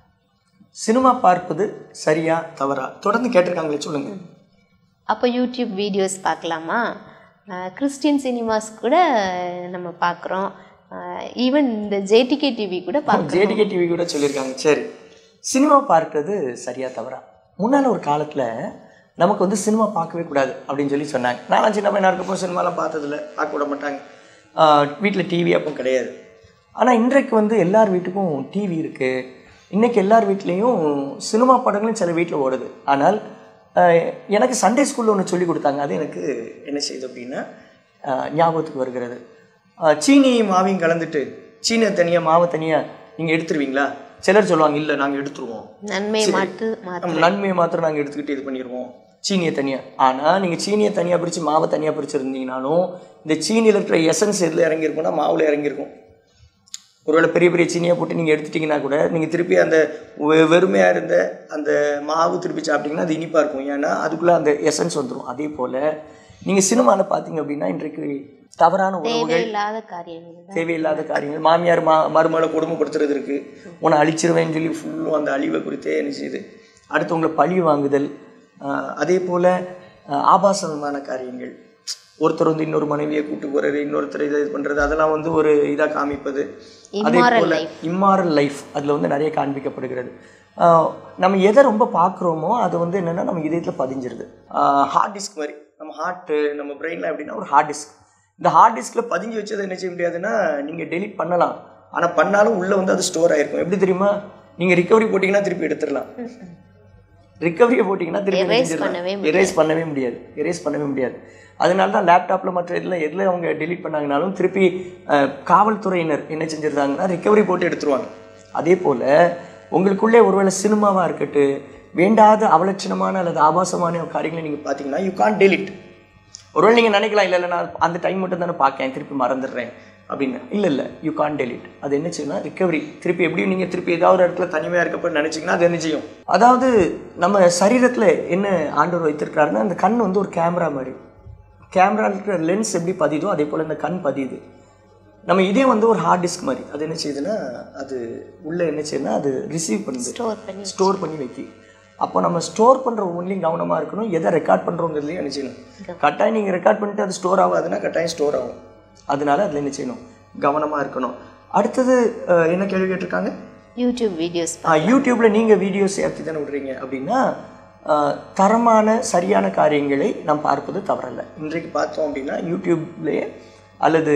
சினிமா பார்ப்பது சரியா தவறா தொடர்ந்து கேட்டிருக்காங்களே, சொல்லுங்க. அப்போ யூடியூப் வீடியோஸ் பார்க்கலாமா? கிறிஸ்டியன் சினிமாஸ் கூட நம்ம பார்க்குறோம், ஈவன் இந்த ஜேடிகே டிவி கூட ஜேடிகே டிவி கூட சொல்லியிருக்காங்க. சரி, சினிமா பார்க்கறது சரியா தவறா? முன்னால் ஒரு காலத்தில் நமக்கு வந்து சினிமா பார்க்கவே கூடாது அப்படின்னு சொல்லி சொன்னாங்க. நான் சின்ன பையனாக இருக்கப்போ சினிமாலாம் பார்த்ததில்ல, பார்க்க விட மாட்டாங்க. வீட்டில் டிவி அப்போ கிடையாது. ஆனால் இன்றைக்கு வந்து எல்லார் வீட்டுக்கும் டிவி இருக்குது. இன்றைக்கி எல்லார் வீட்லேயும் சினிமா படங்களும் சில வீட்டில் ஓடுது. ஆனால் எனக்கு சண்டே ஸ்கூலில் ஒன்று சொல்லி கொடுத்தாங்க. அது எனக்கு என்ன செய்யுது அப்படின்னா ஞாபகத்துக்கு வருகிறது. சீனியும் மாவையும் கலந்துட்டு சீனை தனியாக மாவை தனியாக நீங்கள் எடுத்துருவீங்களா? சிலர் சொல்லுவாங்க, இல்லை நாங்கள் எடுத்துருவோம், நன்மையை மாத்திரம் நாங்கள் எடுத்துக்கிட்டு இது பண்ணிடுவோம் சீனியை தனியாக. ஆனால் நீங்கள் சீனியை தனியாக பிரித்து மாவை தனியாக பிரிச்சுருந்தீங்கனாலும் இந்த சீனியில் இருக்கிற எசன்ஸ் எதில் இறங்கியிருக்கும்னா மாவில் இறங்கியிருக்கும். ஒருவேளை பெரிய பெரிய சீனியாக போட்டு நீங்கள் எடுத்துட்டிங்கன்னா கூட நீங்கள் திருப்பி அந்த வெறுமையாக இருந்த அந்த மாவு திருப்பி சாப்பிட்டிங்கன்னா அது இனிப்பாக இருக்கும். ஏன்னா அதுக்குள்ளே அந்த எசன்ஸ் வந்துடும். அதே போல் நீங்கள் சினிமாவில் பார்த்தீங்க அப்படின்னா இன்றைக்கு தவறான உறவுகள், தேவையில்லாத காரியங்கள், மாமியார் மருமகளை கொடுமைப்படுத்துறது இருக்குது. உன்னை அழிச்சிருவேன்னு சொல்லி ஃபுல்லும் அந்த அழிவை குறித்தே என்ன செய்யுது, அடுத்து உங்களை பழி வாங்குதல், அதே போல் ஆபாசமான காரியங்கள், ஒருத்தர் வந்து இன்னொரு மனைவியை கூட்டு போகிறது, இன்னொருத்தர் இதை இது பண்ணுறது, அதெல்லாம் வந்து ஒரு இதாக காமிப்பது. அதே போல் இம்மாரல் லைஃப் அதில் வந்து நிறைய காண்பிக்கப்படுகிறது. நம்ம எதை ரொம்ப பார்க்குறோமோ அது வந்து என்னென்னா நம்ம இதயத்தில் பதிஞ்சிருது. ஹார்ட் டிஸ்க் மாதிரி நம்ம ஹார்ட்டு நம்ம பிரெயினில் எப்படின்னா ஒரு ஹார்ட் டிஸ்க். இந்த ஹார்ட் டிஸ்கில் பதிஞ்சு வச்சதை என்ன செய்ய முடியாதுன்னா நீங்கள் டெலிட் பண்ணலாம். ஆனால் பண்ணாலும் உள்ளே வந்து அது ஸ்டோர் ஆகிருக்கும். எப்படி தெரியுமா? நீங்கள் ரிகவரி போட்டிங்கன்னா திருப்பி எடுத்துடலாம். ரிகவரியை போட்டிங்கன்னா திருப்பி எரேஸ் பண்ணவே முடியாது. அதனால தான் லேப்டாப்பில் மற்ற எதில் அவங்க டெலிட் பண்ணாங்கனாலும் திருப்பி காவல்துறையினர் என்ன செஞ்சிருந்தாங்கன்னா ரிகவரி போட்டு எடுத்துருவாங்க. அதே போல் உங்களுக்குள்ளே ஒருவேளை சினிமாவாக இருக்கட்டும், வேண்டாத அவலட்சணமான அல்லது ஆபாசமான காரியங்களை நீங்கள் பார்த்தீங்கன்னா யூ கான்ட் டெலிட். ஒருவேளை நீங்கள் நினைக்கலாம், இல்லை நான் அந்த டைம் மட்டும் தானே பார்க்கேன், திருப்பி மறந்துடுறேன் அப்படின்னு. இல்லை யூ கான்ட் டெலிட். அது என்ன செய்யணும், ரிகவரி. திருப்பி எப்படியும் நீங்கள் திருப்பி ஏதாவது ஒரு இடத்துல தனிமையாக இருக்கப்போ நினச்சிங்கன்னா அது என்ன செய்யும். அதாவது நம்ம சரீரத்தில் என்ன ஆண்டவர் வைத்திருக்கிறாருன்னா அந்த கண் வந்து ஒரு கேமரா மாதிரி. கேமரா இருக்கிற லென்ஸ் எப்படி பதியுதோ அதே போல் இந்த கண் பதியுது. நம்ம இதே வந்து ஒரு ஹார்ட் டிஸ்க் மாதிரி. அது என்ன செய்யுதுன்னா அது உள்ளே என்ன செய்யுதுன்னா அது ரிசீவ் பண்ணுது, ஸ்டோர் பண்ணி வைக்கி. அப்போ நம்ம ஸ்டோர் பண்ணுற ஒவ்வொன்றிலையும் கவனமாக இருக்கணும். எதை ரெக்கார்ட் பண்ணுறோங்கிறதுலையும் என்ன செய்யணும். கட்டாயம் நீங்கள் ரெக்கார்ட் பண்ணிட்டு அது ஸ்டோர் ஆகாதுன்னா கட்டாயம் ஸ்டோர் ஆகும். அதனால அதில் என்ன செய்யணும், கவனமாக இருக்கணும். அடுத்தது என்ன கேள்வி கேட்டிருக்காங்க? YouTube videos. யூடியூப்பில் நீங்கள் வீடியோஸ் ஏற்றி தானே விடுறீங்க அப்படின்னா தரமான சரியான காரியங்களை நாம் பார்ப்பது தவறல்ல. இன்றைக்கு பார்த்தோம் அப்படின்னா யூடியூப்லேயே அல்லது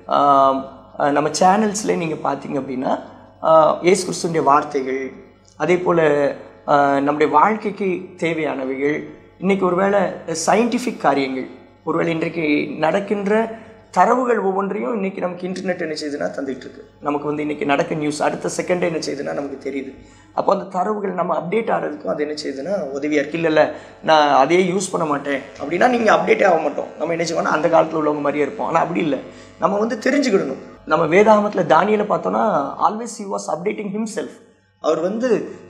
நம்ம சேனல்ஸ்லேயே நீங்கள் பார்த்தீங்க அப்படின்னா இயேசு கிறிஸ்துவினுடைய வார்த்தைகள், அதே போல் நம்முடைய வாழ்க்கைக்கு தேவையானவைகள், இன்றைக்கி ஒருவேளை சயின்டிஃபிக் காரியங்கள், ஒருவேளை இன்றைக்கு நடக்கின்ற தரவுகள் ஒவ்வொன்றையும் இன்றைக்கி நமக்கு இன்டர்நெட் என்ன செய்யுதுன்னா தந்துகிட்டு இருக்கு. நமக்கு வந்து இன்றைக்கி நடக்க நியூஸ் அடுத்த செகண்டே என்ன செய்யுதுன்னா நமக்கு தெரியுது. அப்போ அந்த தரவுகள் நம்ம அப்டேட் ஆகிறதுக்கும் அது என்ன செய்யுதுன்னா உதவியாக இருக்குது. இல்லை நான் அதையே யூஸ் பண்ண மாட்டேன் அப்படின்னா நீங்கள் அப்டேட்டே ஆக மாட்டோம். நம்ம என்ன செய்வோம்னா அந்த காலத்தில் உள்ளவங்க மாதிரியே இருப்போம். ஆனால் அப்படி இல்லை, நம்ம வந்து தெரிஞ்சுக்கிடணும். நம்ம வேதாகமத்தில் தானியேலை பார்த்தோன்னா always he was updating himself. அவர் வந்து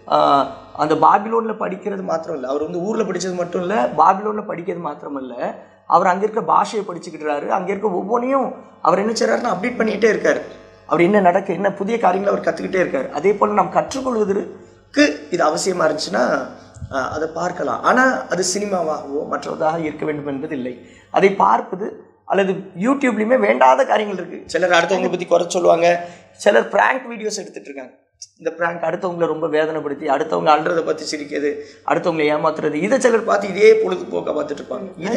அந்த பாபிலோனில் படிக்கிறது மாத்திரம் இல்லை, அவர் வந்து ஊரில் படித்தது மட்டும் இல்லை, பாபிலோனில் படிக்கிறது மாத்திரம் இல்லை, அவர் அங்கே இருக்க பாஷையை படிச்சுக்கிட்டுறாரு. அங்கே இருக்க ஒவ்வொன்றையும் அவர் என்ன செய்கிறாருன்னா அப்டேட் பண்ணிக்கிட்டே இருக்கார். அவர் என்ன என்ன புதிய காரியங்களை அவர் கற்றுக்கிட்டே இருக்கார். அதே போல் நாம் கற்றுக்கொள்வதற்கு இது அவசியமாக இருந்துச்சுன்னா அதை பார்க்கலாம். ஆனால் அது சினிமாவாகவோ மற்றதாக இருக்க வேண்டும் என்பது இல்லை. அதை பார்ப்பது அல்லது யூடியூப்லேயுமே வேண்டாத காரியங்கள் இருக்குது. சிலர் அடுத்தவங்களை பற்றி குறை சொல்லுவாங்க, சிலர் ப்ராங்க் வீடியோஸ் எடுத்துகிட்டு இருக்காங்க. இந்த ப்ராங்க் அடுத்தவங்களை ரொம்ப வேதனைப்படுத்தி அடுத்தவங்க அல்றதை பற்றி சிரிக்கிறது, அடுத்தவங்களை ஏமாத்துறது, இதை சிலர் பார்த்து இதே பொழுதுபோக்க பார்த்துட்டு இருப்பாங்க.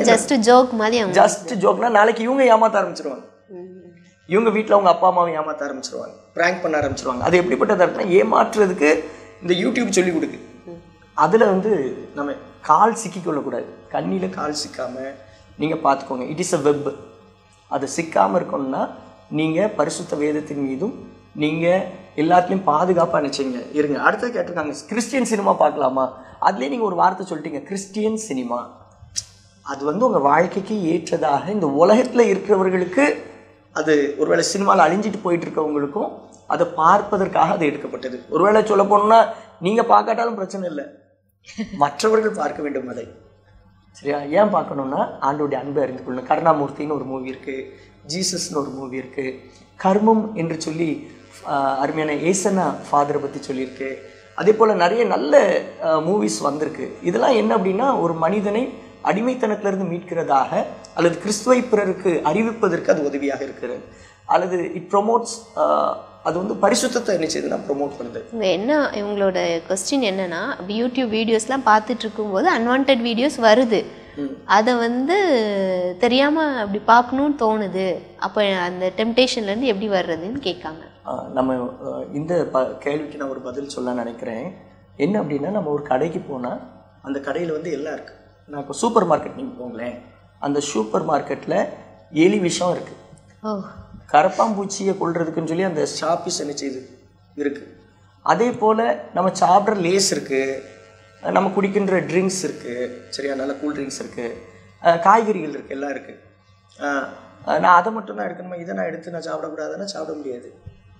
ஜஸ்ட் ஜோக்னா நாளைக்கு இவங்க ஏமாற்ற ஆரம்பிச்சிருவாங்க. இவங்க வீட்டில் அவங்க அப்பா அம்மாவை ஏமாற்ற ஆரம்பிச்சிருவாங்க, ப்ராங்க் பண்ண ஆரம்பிச்சிருவாங்க. அது எப்படிப்பட்டதாக இருக்குன்னா ஏமாற்றுறதுக்கு இந்த யூடியூப் சொல்லி கொடுக்கு. அதில் வந்து நம்ம கால் சிக்கிக்கொள்ளக்கூடாது. கண்ணியில் கால் சிக்காமல் நீங்கள் பார்த்துக்கோங்க. It is a web. அது சிக்காமல் இருக்கணும்னா நீங்கள் பரிசுத்த வேதத்தின் மீதும் நீங்கள் எல்லாத்துலேயும் பாதுகாப்பாக நினச்சிங்க இருங்க. அடுத்தது கேட்டிருக்காங்க கிறிஸ்டியன் சினிமா பார்க்கலாமா? அதுலேயே நீங்கள் ஒரு வார்த்தை சொல்லிட்டீங்க, கிறிஸ்டியன் சினிமா. அது வந்து உங்கள் வாழ்க்கைக்கு ஏற்றதாக இந்த உலகத்தில் இருக்கிறவர்களுக்கு, அது ஒருவேளை சினிமாவில் அழிஞ்சிட்டு போயிட்டு இருக்கவங்களுக்கும் அதை பார்ப்பதற்காக அது எடுக்கப்பட்டது. ஒருவேளை சொல்ல போனோம்னா நீங்கள் பார்க்காட்டாலும் பிரச்சனை இல்லை, மற்றவர்கள் பார்க்க வேண்டும் அதை. சரியா? ஏன் பார்க்கணுன்னா ஆண்டோடைய அன்பை அறிந்து கொள்ளணும். கருணாமூர்த்தின்னு ஒரு மூவி இருக்குது, ஜீசஸ்ன்னு ஒரு மூவி இருக்குது, கர்மம் என்று சொல்லி அருமையான ஏசனா ஃபாதரை பற்றி சொல்லியிருக்கு. அதே போல் நிறைய நல்ல மூவிஸ் வந்திருக்கு. இதெல்லாம் என்ன அப்படின்னா ஒரு மனிதனை அடிமைத்தனத்திலிருந்து மீட்கிறதாக அல்லது கிறிஸ்துவை பிறருக்கு அறிவிப்பதற்கு அது உதவியாக இருக்கிறது, அல்லது இட் ப்ரொமோட்ஸ், அது வந்து பரிசுத்தத்தை என்ன செய்யுதுன்னா ப்ரொமோட் பண்ணுது. என்ன இவங்களோட கொஸ்டின் என்னன்னா, யூடியூப் வீடியோஸ்லாம் பார்த்துட்டு இருக்கும்போது அன்வான்ட் வீடியோஸ் வருது, அதை வந்து தெரியாமல் அப்படி பார்க்கணுன்னு தோணுது, அப்போ அந்த டெம்டேஷன்லேருந்து எப்படி வர்றதுன்னு கேட்காங்க. நம்ம இந்த கேள்விக்கு நான் ஒரு பதில் சொல்ல நினைக்கிறேன். என்ன அப்படின்னா, நம்ம ஒரு கடைக்கு போனால் அந்த கடையில் வந்து எல்லாம் இருக்குது. நான் இப்போ சூப்பர் மார்க்கெட் நீங்கள் போங்களேன், அந்த சூப்பர் மார்க்கெட்டில் எலி விஷம் இருக்குது, கரப்பாம்பூச்சியை கொள்றதுக்குன்னு சொல்லி அந்த ஷாப்பீஸ் என்ன செய்யுது இருக்குது. அதே போல் நம்ம சாப்பிட்ற லேஸ் இருக்குது, நம்ம குடிக்கின்ற ட்ரிங்க்ஸ் இருக்குது, சரியா, நல்ல கூல் ட்ரிங்க்ஸ் இருக்குது, காய்கறிகள் இருக்குது, எல்லாம் இருக்குது. நான் அதை மட்டும் தான் எடுக்கணுமா, இதை நான் எடுத்து நான் சாப்பிடக்கூடாதுன்னா சாப்பிட முடியாது.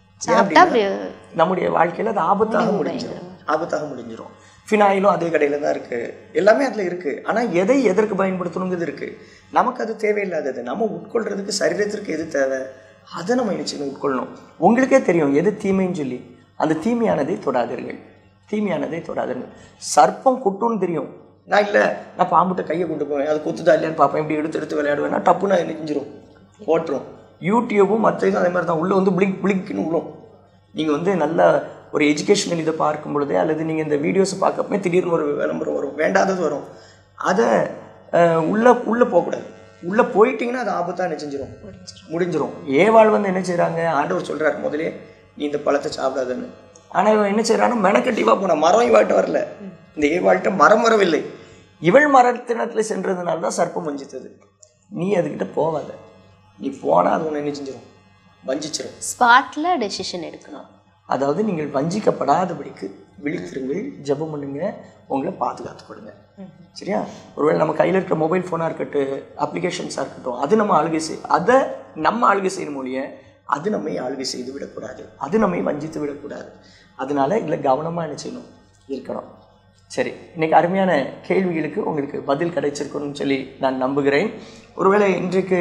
நம்முடைய வாழ்க்கையில் அது ஆபத்தாக முடிஞ்சிடும். ஃபினாயிலும் அதே கடையில் தான் இருக்குது, எல்லாமே அதில் இருக்குது. ஆனால் எதை எதற்கு பயன்படுத்தணுங்கிறது இருக்குது. நமக்கு அது தேவையில்லாதது, நம்ம உட்கொள்கிறதுக்கு சரீரத்திற்கு எது தேவை அதை நம்ம நிச்சயம் உட்கொள்ளணும். உங்களுக்கே தெரியும் எது தீமைன்னு சொல்லி, அந்த தீமையானதை தொடாதீர்கள். சர்ப்பம் குட்டுன்னு தெரியும், நான் இல்லை நான் பாம்புட்ட கையை கொண்டு போவேன், அது குத்துதா இல்லையான்னு பார்ப்பேன், இப்படி எடுத்து விளையாடுவேன்னா டப்புன்னு நெஞ்சிரும் போட்டுரும். யூடியூபும் மற்ற இதுவும் அதே மாதிரி தான், உள்ளே வந்து பிளிங்க்னு உள்ளோம். நீங்கள் வந்து நல்ல ஒரு எஜுகேஷனல் இதை பார்க்கும் பொழுதே, அல்லது நீங்கள் இந்த வீடியோஸை பார்க்கப்பமே திடீர்னு ஒரு விளம்பரம் வரும், வேண்டாதது வரும், அதை உள்ளே போகக்கூடாது. உள்ளே போயிட்டீங்கன்னா அது ஆபத்தாக என்ன செஞ்சிடும், முடிஞ்சிடும். ஏவாள் வந்து என்ன செய்கிறாங்க, ஆண்டவர் சொல்கிறார் முதலே நீ இந்த பழத்தை சாப்பிடாதுன்னு. ஆனால் இவன் என்ன செய்கிறான்னா மெனக்கட்டிவா போனான், மரம் இவாட்ட வரல, இந்த ஏவாள்கிட்ட மரம் வரவில்லை, இவள் மரத்தினத்தில் சென்றதுனால தான் சர்ப்பம் வஞ்சித்தது. நீ அதுக்கிட்ட போவாத, நீ போனால் அது ஒன்று என்ன செஞ்சிடும், வஞ்சிச்சிடும். ஸ்பாட்டில் டெசிஷன் எடுக்கணும். அதாவது நீங்கள் வஞ்சிக்கப்படாதபடிக்கு விழித்திருங்கள், ஜெபம் பண்ணுங்க, உங்களை பாதுகாத்துக்கொள்ளுங்க, சரியா. ஒருவேளை நம்ம கையில் இருக்கிற மொபைல் ஃபோனாக இருக்கட்டும், அப்ளிகேஷன்ஸாக இருக்கட்டும், அது நம்ம ஆளுகை அதை நம்ம ஆளுகை செய்யணும் மொழியை, அது நம்மை ஆளுகை செய்து விடக்கூடாது, அது நம்மை வஞ்சித்து விடக்கூடாது. அதனால இதில் கவனமாக என்ன செய்யணும், இருக்கணும். சரி, இன்றைக்கி அருமையான கேள்விகளுக்கு உங்களுக்கு பதில் கிடைச்சிருக்கணும்னு சொல்லி நான் நம்புகிறேன். ஒருவேளை இன்றைக்கு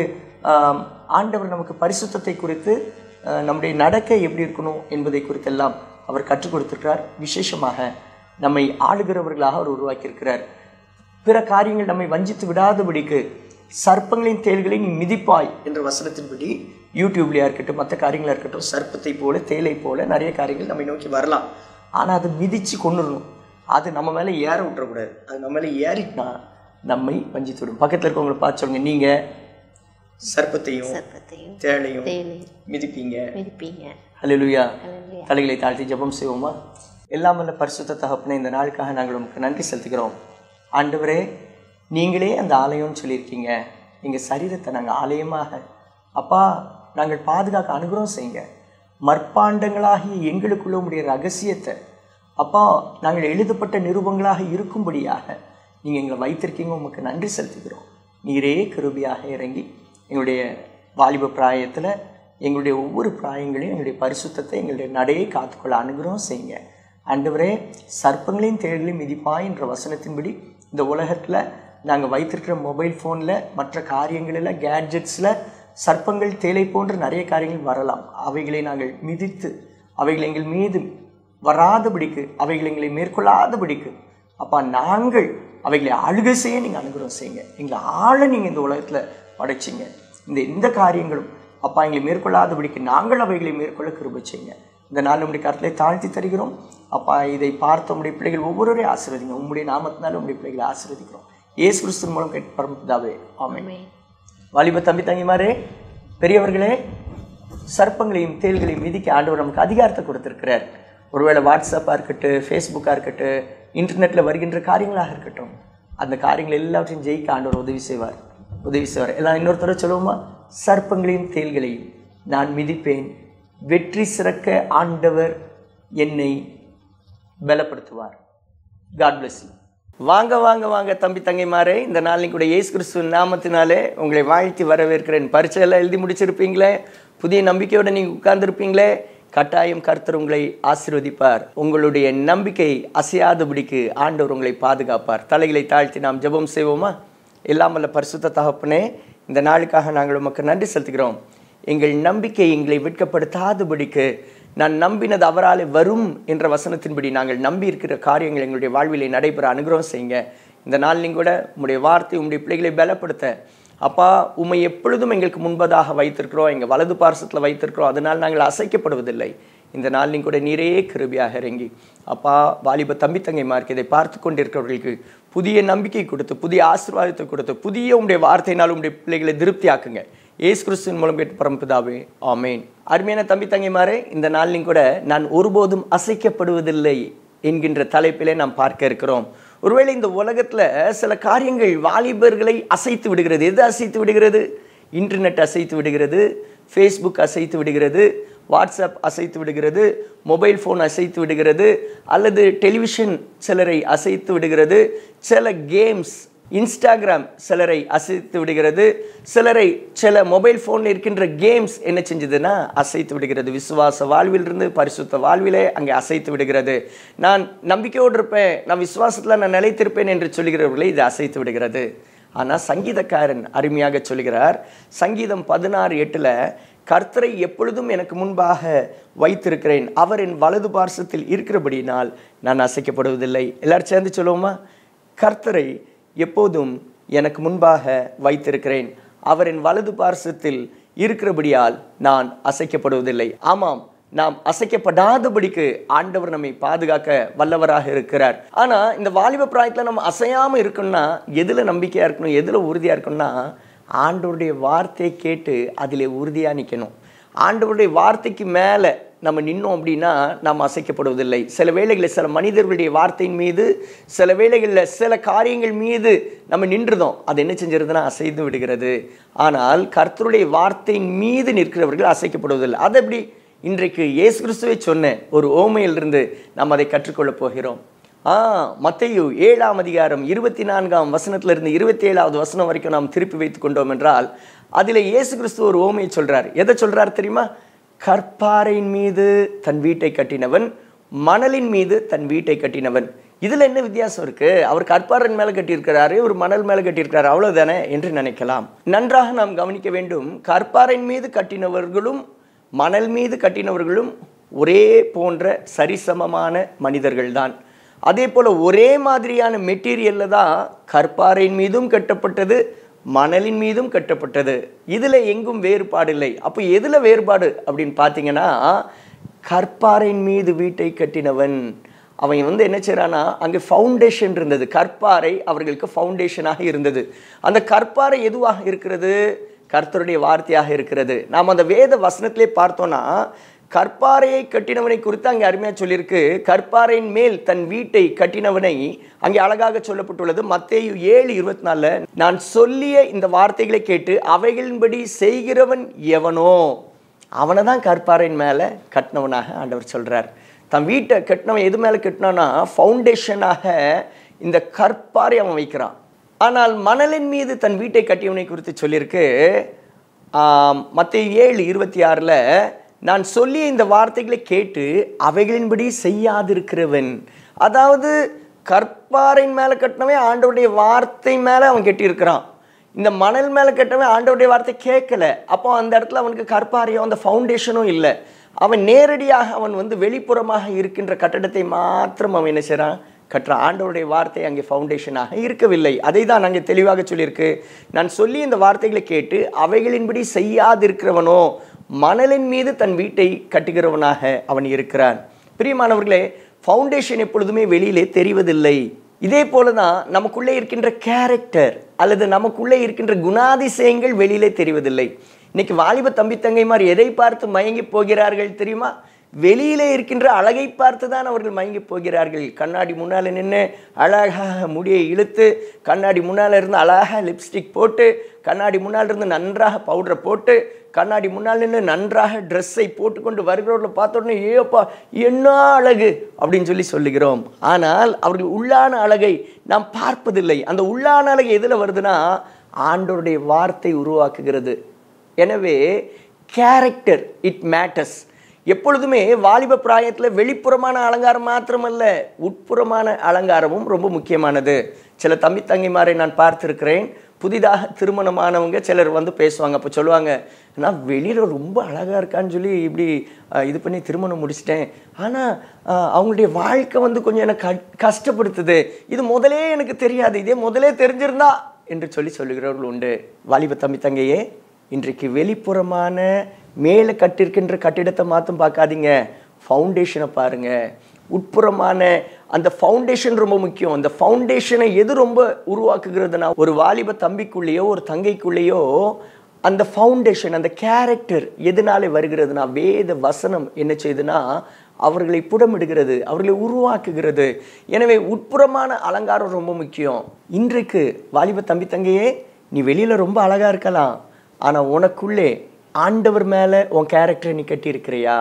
ஆண்டவர் நமக்கு பரிசுத்தத்தை குறித்து, நம்முடைய நடக்கை எப்படி இருக்கணும் என்பதை குறித்தெல்லாம் அவர் கற்றுக் கொடுத்திருக்கிறார். விசேஷமாக நம்மை ஆளுகிறவர்களாக அவர் உருவாக்கியிருக்கிறார். பிற காரியங்கள் நம்மை வஞ்சித்து விடாதபடிக்கு சர்ப்பங்களின் தேள்களை நீ மிதிப்பாய் என்ற வசனத்தின்படி யூடியூப்லையாக இருக்கட்டும், மற்ற காரியங்களாக இருக்கட்டும், சர்ப்பத்தை போல தேலை போல நிறைய காரியங்கள் நம்மை நோக்கி வரலாம். ஆனால் அதை மிதித்து கொண்டுடணும், அது நம்ம மேலே ஏற விட்டுறக்கூடாது. அது நம்ம மேலே ஏறிட்டுனா நம்மை வஞ்சித்து விடும். பக்கத்தில் இருக்கவங்களை பார்த்து சொல்லுங்க, நீங்கள் சர்ப்பத்தையும் தேளையும் மிதிப்பீங்க. ஹல்லேலூயா. தலைகளை தாழ்த்தி ஜெபம் செய்வோமா. எல்லாம் வல்ல பரிசுத்த தகப்பனே, இந்த நாளுக்காக நாங்கள் உங்களுக்கு நன்றி செலுத்துகிறோம். ஆண்டவரே, நீங்களே அந்த ஆலயம்னு சொல்லியிருக்கீங்க, எங்கள் சரீரத்தை நாங்கள் ஆலயமாக அப்பா நாங்கள் பாதுகாக்க அனுகிரகம் செய்யுங்க. மற்பாண்டங்களாகிய எங்களுக்குள்ள உடைய ரகசியத்தை அப்பா நாங்கள் எழுதப்பட்ட நிருபங்களாக இருக்கும்படியாக நீங்கள் எங்களை வைத்திருக்கீங்க, உங்களுக்கு நன்றி செலுத்துகிறோம். நீரே கிருபையாக இறங்கி எங்களுடைய வாலிப பிராயத்தில் எங்களுடைய ஒவ்வொரு பிராயங்களையும் எங்களுடைய பரிசுத்தத்தை எங்களுடைய நடையை காத்துக்கொள்ள அனுகிரகம் செய்யுங்க. ஆண்டவரே, சர்ப்பங்களையும் தேள்களையும் மிதிப்பாய் என்ற வசனத்தின்படி இந்த உலகத்தில் நாங்கள் வைத்திருக்கிற மொபைல் ஃபோனில், மற்ற காரியங்களில், கேட்ஜெட்ஸில் சர்ப்பங்கள் தேலை போன்ற நிறைய காரியங்கள் வரலாம். அவைகளை நாங்கள் மிதித்து அவைகளை எங்கள் மீது வராதபடிக்கு, அவைகளை எங்களை மேற்கொள்ளாதபடிக்கு அப்பா நாங்கள் அவைகளை ஆளுகை செய்ய நீங்கள் அனுகிரகம் செய்யுங்க. எங்களை ஆள நீங்கள் இந்த உலகத்தில் படைச்சிங்க. இந்த காரியங்களும் அப்பா எங்களை மேற்கொள்ளாதபடிக்கு நாங்கள் அவைகளை மேற்கொள்ள கிருபை செய்யுங்க. இந்த நாள் நம்முடைய கருத்தை தாழ்த்தி தருகிறோம். அப்பா, இதை பார்த்த உங்களுடைய பிள்ளைகள் ஒவ்வொருவரையும் ஆசீர்வதிங்க. உங்களுடைய நாமத்தினாலும் உங்களுடைய பிள்ளைகளை ஆசீர்வதிக்கிறோம். இயேசு கிறிஸ்துவின் மூலம் கேட்டு பரமபிதாவே, ஆமென். வாலிப தம்பி தங்கிமாரே, பெரியவர்களே, சர்ப்பங்களையும் தேள்களையும் மிதிக்க ஆண்டவர் நமக்கு அதிகாரத்தை கொடுத்திருக்கிறார். ஒருவேளை வாட்ஸ்அப்பாக இருக்கட்டும், ஃபேஸ்புக்காக இருக்கட்டும், இன்டர்நெட்டில் வருகின்ற காரியங்களாக இருக்கட்டும், அந்த காரியங்கள் எல்லாவற்றையும் ஜெயிக்க ஆண்டவர் உதவி செய்வார். எல்லாம் இன்னொருத்தர சொல்லுவோமா, சர்ப்பங்களையும் தேள்களையும் நான் மிதிப்பேன், வெற்றி சிறக்க ஆண்டவர் என்னை பலப்படுத்துவார். God bless you. வாங்க வாங்க வாங்க தம்பி தங்கைமாரே, இந்த நாளைக்கு கூட இயேசு கிறிஸ்துவின் நாமத்தினாலே உங்களை வாழ்த்தி வரவேற்கிறேன். பரீட்சையெல்லாம் எழுதி முடிச்சிருப்பீங்களே, புதிய நம்பிக்கையோடு நீங்கள் உட்கார்ந்துருப்பீங்களே, கட்டாயம் கர்த்தர் உங்களை ஆசீர்வதிப்பார். உங்களுடைய நம்பிக்கை அசையாதபடிக்கு ஆண்டவர் உங்களை பாதுகாப்பார். தலைகளை தாழ்த்தி நாம் ஜெபம் செய்வோமா. எல்லாம் வல்ல பரிசுத்த தகப்பனே, இந்த நாளுக்காக நாங்கள் உமக்கு நன்றி செலுத்துகிறோம். எங்கள் நம்பிக்கை எங்களை வெட்கப்படுத்தாதபடிக்கு, நான் நம்பினது அவராலே வரும் என்ற வசனத்தின்படி நாங்கள் நம்பி இருக்கிற காரியங்கள் எங்களுடைய வாழ்விலை நடைபெற அனுகிரகம் செய்யுங்க. இந்த நாள் நீங்கள் கூட உங்களுடைய வார்த்தை உங்களுடைய பிள்ளைகளை பலப்படுத்த அப்பா உம்மை எப்பொழுதும் எங்களுக்கு முன்பதாக வைத்திருக்கிறோம், எங்கள் வலது பார்சத்தில் வைத்திருக்கிறோம், அதனால் நாங்கள் அசைக்கப்படுவதில்லை. இந்த நாளிலும் கூட நீரே கிருபையாக இறங்கி அப்பா வாலிப தம்பி தங்கைமாருக்கு இதை பார்த்து கொண்டிருக்கிறவர்களுக்கு புதிய நம்பிக்கை கொடுத்து, புதிய ஆசீர்வாதத்தை கொடுத்து, புதிய உடைய வார்த்தையினால் உடைய பிள்ளைகளை திருப்தியாக்குங்க. இயேசு கிறிஸ்துவின் மூலம் கேட்டு பரம்பிதாவே, ஆமேன். அருமையான தம்பி தங்கைமாரே, இந்த நாளிலும் கூட நான் ஒருபோதும் அசைக்கப்படுவதில்லை என்கின்ற தலைப்பிலே நாம் பார்க்க இருக்கிறோம். ஒருவேளை இந்த உலகத்துல சில காரியங்கள் வாலிபர்களை அசைத்து விடுகிறது. எது அசைத்து விடுகிறது? இன்டர்நெட் அசைத்து விடுகிறது, ஃபேஸ்புக் அசைத்து விடுகிறது, வாட்ஸ்அப் அசைத்து விடுகிறது, மொபைல் ஃபோன் அசைத்து விடுகிறது, அல்லது டெலிவிஷன் சிலரை அசைத்து விடுகிறது, சில கேம்ஸ் இன்ஸ்டாகிராம் சிலரை அசைத்து விடுகிறது, சில மொபைல் ஃபோனில் இருக்கின்ற கேம்ஸ் என்ன செஞ்சதுன்னா அசைத்து விடுகிறது. விசுவாச வாழ்விலிருந்து பரிசுத்த வாழ்விலே அங்கே அசைத்து விடுகிறது. நான் நம்பிக்கையோடு இருப்பேன், நான் விசுவாசத்தில் நான் நிலைத்திருப்பேன் என்று சொல்கிறவர்களை இது அசைத்து விடுகிறது. ஆனால் சங்கீதக்காரன் அருமையாக சொல்கிறார், சங்கீதம் 16:8 கர்த்தரை எப்பொழுதும் எனக்கு முன்பாக வைத்திருக்கிறேன், அவர் என் வலது பார்சத்தில் இருக்கிறபடினால் நான் அசைக்கப்படுவதில்லை. எல்லாரும் சேர்ந்து சொல்லுவோமா? கர்த்தரை எப்போதும் எனக்கு முன்பாக வைத்திருக்கிறேன், அவர் என் வலது பார்சத்தில் இருக்கிறபடியால் நான் அசைக்கப்படுவதில்லை. ஆமாம், நாம் அசைக்கப்படாதபடிக்கு ஆண்டவர் நம்மை பாதுகாக்க வல்லவராக இருக்கிறார். ஆனா இந்த வாலிப பிராயத்துல நம்ம அசையாம இருக்கணும்னா எதுல நம்பிக்கையா இருக்கணும், எதுல உறுதியா இருக்கணும்னா ஆண்டவருடைய வார்த்தையை கேட்டு அதிலே உறுதியா நிற்கணும். ஆண்டவருடைய வார்த்தைக்கு மேல நம்ம நின்னோம் அப்படின்னா நாம் அசைக்கப்படுவதில்லை. சில வேளைகளில் சில மனிதர்களுடைய வார்த்தையின் மீது, சில வேளைகளில் சில காரியங்கள் மீது நம்ம நின்றுதோம், அது என்ன செஞ்சிருதுன்னா அசைந்து விடுகிறது. ஆனால் கர்த்தருடைய வார்த்தையின் மீது நிற்கிறவர்கள் அசைக்கப்படுவதில்லை. அது எப்படி? இன்றைக்கு இயேசு கிறிஸ்துவை சொன்ன ஒரு ஓமையிலிருந்து நாம் அதை கற்றுக்கொள்ளப் போகிறோம். மத்தேயு 7:24 27 வரைக்கும் நாம் திருப்பி வைத்துக் கொண்டோம் என்றால் அதில் இயேசு கிறிஸ்து ஒரு ஓமையை சொல்றார். எதை சொல்றார் தெரியுமா? கற்பாறையின் மீது தன் வீட்டை கட்டினவன், மணலின் மீது தன் வீட்டை கட்டினவன். இதுல என்ன வித்தியாசம் இருக்கு? அவர் கற்பாறையின் மேல கட்டியிருக்கிறாரு, ஒரு மணல் மேல கட்டியிருக்கிறாரு, அவ்வளவுதானே என்று நினைக்கலாம். நன்றாக நாம் கவனிக்க வேண்டும். கற்பாறையின் மீது கட்டினவர்களும் மணல் மீது கட்டினவர்களும் ஒரே போன்ற சரிசமமான மனிதர்கள் தான். அதே போல ஒரே மாதிரியான மெட்டீரியல்ல தான் கற்பாறையின் மீதும் கட்டப்பட்டது, மணலின் மீதும் கட்டப்பட்டது. இதுல எங்கும் வேறுபாடு இல்லை. அப்போ எதுல வேறுபாடு அப்படின்னு பார்த்தீங்கன்னா, கற்பாறையின் மீது வீட்டை கட்டினவன் அவன் என்ன செய்யறானா, அங்கே ஃபவுண்டேஷன் இருந்தது. கற்பாறை அவர்களுக்கு ஃபவுண்டேஷனாக இருந்தது. அந்த கற்பாறை எதுவாக இருக்கிறது? கர்த்தருடைய வார்த்தையாக இருக்கிறது. நாம் அந்த வேத வசனத்திலே பார்த்தோம்னா கற்பாறையை கட்டினவனை குறித்து அங்கே அருமையாக சொல்லியிருக்கு. கற்பாறையின் மேல் தன் வீட்டை கட்டினவனை அங்கே அழகாக சொல்லப்பட்டுள்ளது. மத்தேயு 7:24 நான் சொல்லிய இந்த வார்த்தைகளை கேட்டு அவைகளின்படி செய்கிறவன் எவனோ அவனை தான் கற்பாறையின் மேலே கட்டினவனாக ஆண்டவர் சொல்றார். தன் வீட்டை கட்டினவன் எது மேலே கட்டினான்னா ஃபவுண்டேஷனாக இந்த கற்பாறை அவன் வைக்கிறான். ஆனால் மணலின் மீது தன் வீட்டை கட்டியவனை குறித்து சொல்லியிருக்கு. மத்தேயு 7:26 நான் சொல்லிய இந்த வார்த்தைகளை கேட்டு அவைகளின்படி செய்யாதிருக்கிறவன். அதாவது கற்பாறையின் மேலே கட்டினவன் ஆண்டவருடைய வார்த்தை மேலே அவன் கட்டியிருக்கிறான். இந்த மணல் மேலே கட்டினவன் ஆண்டவருடைய வார்த்தை கேட்கல. அப்போ அந்த இடத்துல அவனுக்கு கற்பாறையோ அந்த ஃபவுண்டேஷனும் இல்லை. அவன் நேரடியாக அவன் வெளிப்புறமாக இருக்கின்ற கட்டடத்தை மாத்திரம் அவன் என்ன செய்கிறான், கட்டுறான். ஆண்டவருடைய வார்த்தை அங்கே ஃபவுண்டேஷனாக இருக்கவில்லை. அதை தான் அங்கே தெளிவாக சொல்லியிருக்கு. நான் சொல்லி இந்த வார்த்தைகளை கேட்டு அவைகளின்படி செய்யாதிருக்கிறவனோ மணலின் மீது தன் வீட்டை கட்டுகிறவனாக அவன் இருக்கிறான். பிரியமானவர்களே, ஃபவுண்டேஷன் எப்பொழுதுமே வெளியிலே தெரிவதில்லை. இதே போலதான் நமக்குள்ளே இருக்கின்ற கேரக்டர் அல்லது நமக்குள்ளே இருக்கின்ற குணாதிசயங்கள் வெளியிலே தெரிவதில்லை. இன்னைக்கு வாலிப தம்பி தங்கைமார் எதை பார்த்து மயங்கி போகிறார்கள் தெரியுமா? வெளியிலே இருக்கின்ற அழகை பார்த்து தான் அவர்கள் மயங்கி போகிறார்கள். கண்ணாடி முன்னால் நின்று அழகாக முடியை இழுத்து, கண்ணாடி முன்னால் இருந்து அழகாக லிப்ஸ்டிக் போட்டு, கண்ணாடி முன்னால் இருந்து நன்றாக பவுடரை போட்டு, கண்ணாடி முன்னால் நின்று நன்றாக ட்ரெஸ்ஸை போட்டுக்கொண்டு வருகிறவர்களை பார்த்த உடனே ஏப்பா என்ன அழகு அப்படின்னு சொல்லுகிறோம். ஆனால் அவர்கள் உள்ளான அழகை நாம் பார்ப்பதில்லை. அந்த உள்ளான அழகு எதில் வருதுன்னா ஆண்டவருடைய வார்த்தை உருவாக்குகிறது. எனவே கேரக்டர் இட் மேட்டர்ஸ். எப்பொழுதுமே வாலிப பிராயத்தில் வெளிப்புறமான அலங்காரம் மாத்திரமல்ல, உட்புறமான அலங்காரமும் ரொம்ப முக்கியமானது. சில தம்பி தங்கைமாரை நான் பார்த்துருக்கிறேன். புதிதாக திருமணமானவங்க சிலர் பேசுவாங்க. அப்போ சொல்லுவாங்க, நான் வெளியில் ரொம்ப அழகாக இருக்கான்னு இப்படி இது பண்ணி திருமணம் முடிச்சிட்டேன், ஆனால் அவங்களுடைய வாழ்க்கை கொஞ்சம் எனக்கு கஷ்டப்படுத்துது. இது முதலே எனக்கு தெரியாது. இதே முதலே தெரிஞ்சிருந்தா என்று சொல்லுகிறவர்கள் உண்டு. வாலிப தம்பி தங்கையே, இன்றைக்கு வெளிப்புறமான மேலே கட்டிருக்கின்ற கட்டிடத்தை மாற்றும் பார்க்காதீங்க, ஃபவுண்டேஷனை பாருங்க. உட்புறமான அந்த ஃபவுண்டேஷன் ரொம்ப முக்கியம். அந்த ஃபவுண்டேஷனை எது ரொம்ப உருவாக்குகிறதுனா, ஒரு வாலிப தம்பிக்குள்ளேயோ ஒரு தங்கைக்குள்ளேயோ அந்த ஃபவுண்டேஷன், அந்த கேரக்டர் எதனாலே வருகிறதுனா, வேத வசனம் என்ன செய்யுதுன்னா அவர்களை புடமிடுகிறது, அவர்களை உருவாக்குகிறது. எனவே உட்புறமான அலங்காரம் ரொம்ப முக்கியம். இன்றைக்கு வாலிப தம்பி தங்கையே, நீ வெளியில் ரொம்ப அழகாக இருக்கலாம், ஆனால் உனக்குள்ளே ஆண்டவர் மேலே உன் கேரக்டரை நீ கட்டியிருக்கிறியா?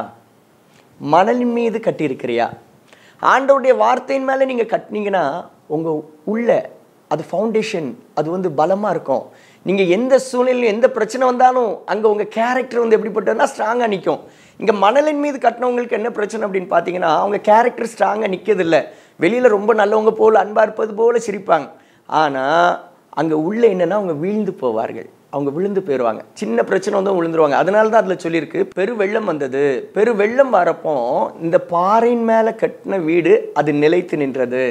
மணலின் மீது கட்டியிருக்கிறியா? ஆண்டவருடைய வார்த்தையின் மேலே நீங்கள் கட்டினீங்கன்னா உங்கள் உள்ள அது ஃபவுண்டேஷன், அது பலமாக இருக்கும். நீங்கள் எந்த சூழ்நிலையும் எந்த பிரச்சனை வந்தாலும் அங்கே உங்கள் கேரக்டர் எப்படிப்பட்டதுன்னா ஸ்ட்ராங்காக நிற்கும். இங்கே மணலின் மீது கட்டினவங்களுக்கு என்ன பிரச்சனை அப்படின்னு பார்த்தீங்கன்னா, அவங்க கேரக்டர் ஸ்ட்ராங்காக நிற்கிறதில்லை. வெளியில் ரொம்ப நல்லவங்க போல் அன்பாக இருப்பது போல் சிரிப்பாங்க, ஆனால் அங்கே உள்ளே என்னென்னா அவங்க வீழ்ந்து போவார்கள், அவங்க விழுந்து போயிடுவாங்க. சின்ன பிரச்சனை விழுந்துருவாங்க. அதனால தான் அதில் சொல்லியிருக்கு, பெரு வெள்ளம் வந்தது. பெரு வெள்ளம் வரப்போ இந்த பாறையின் மேலே கட்டின வீடு அது நிலைத்து நின்றது,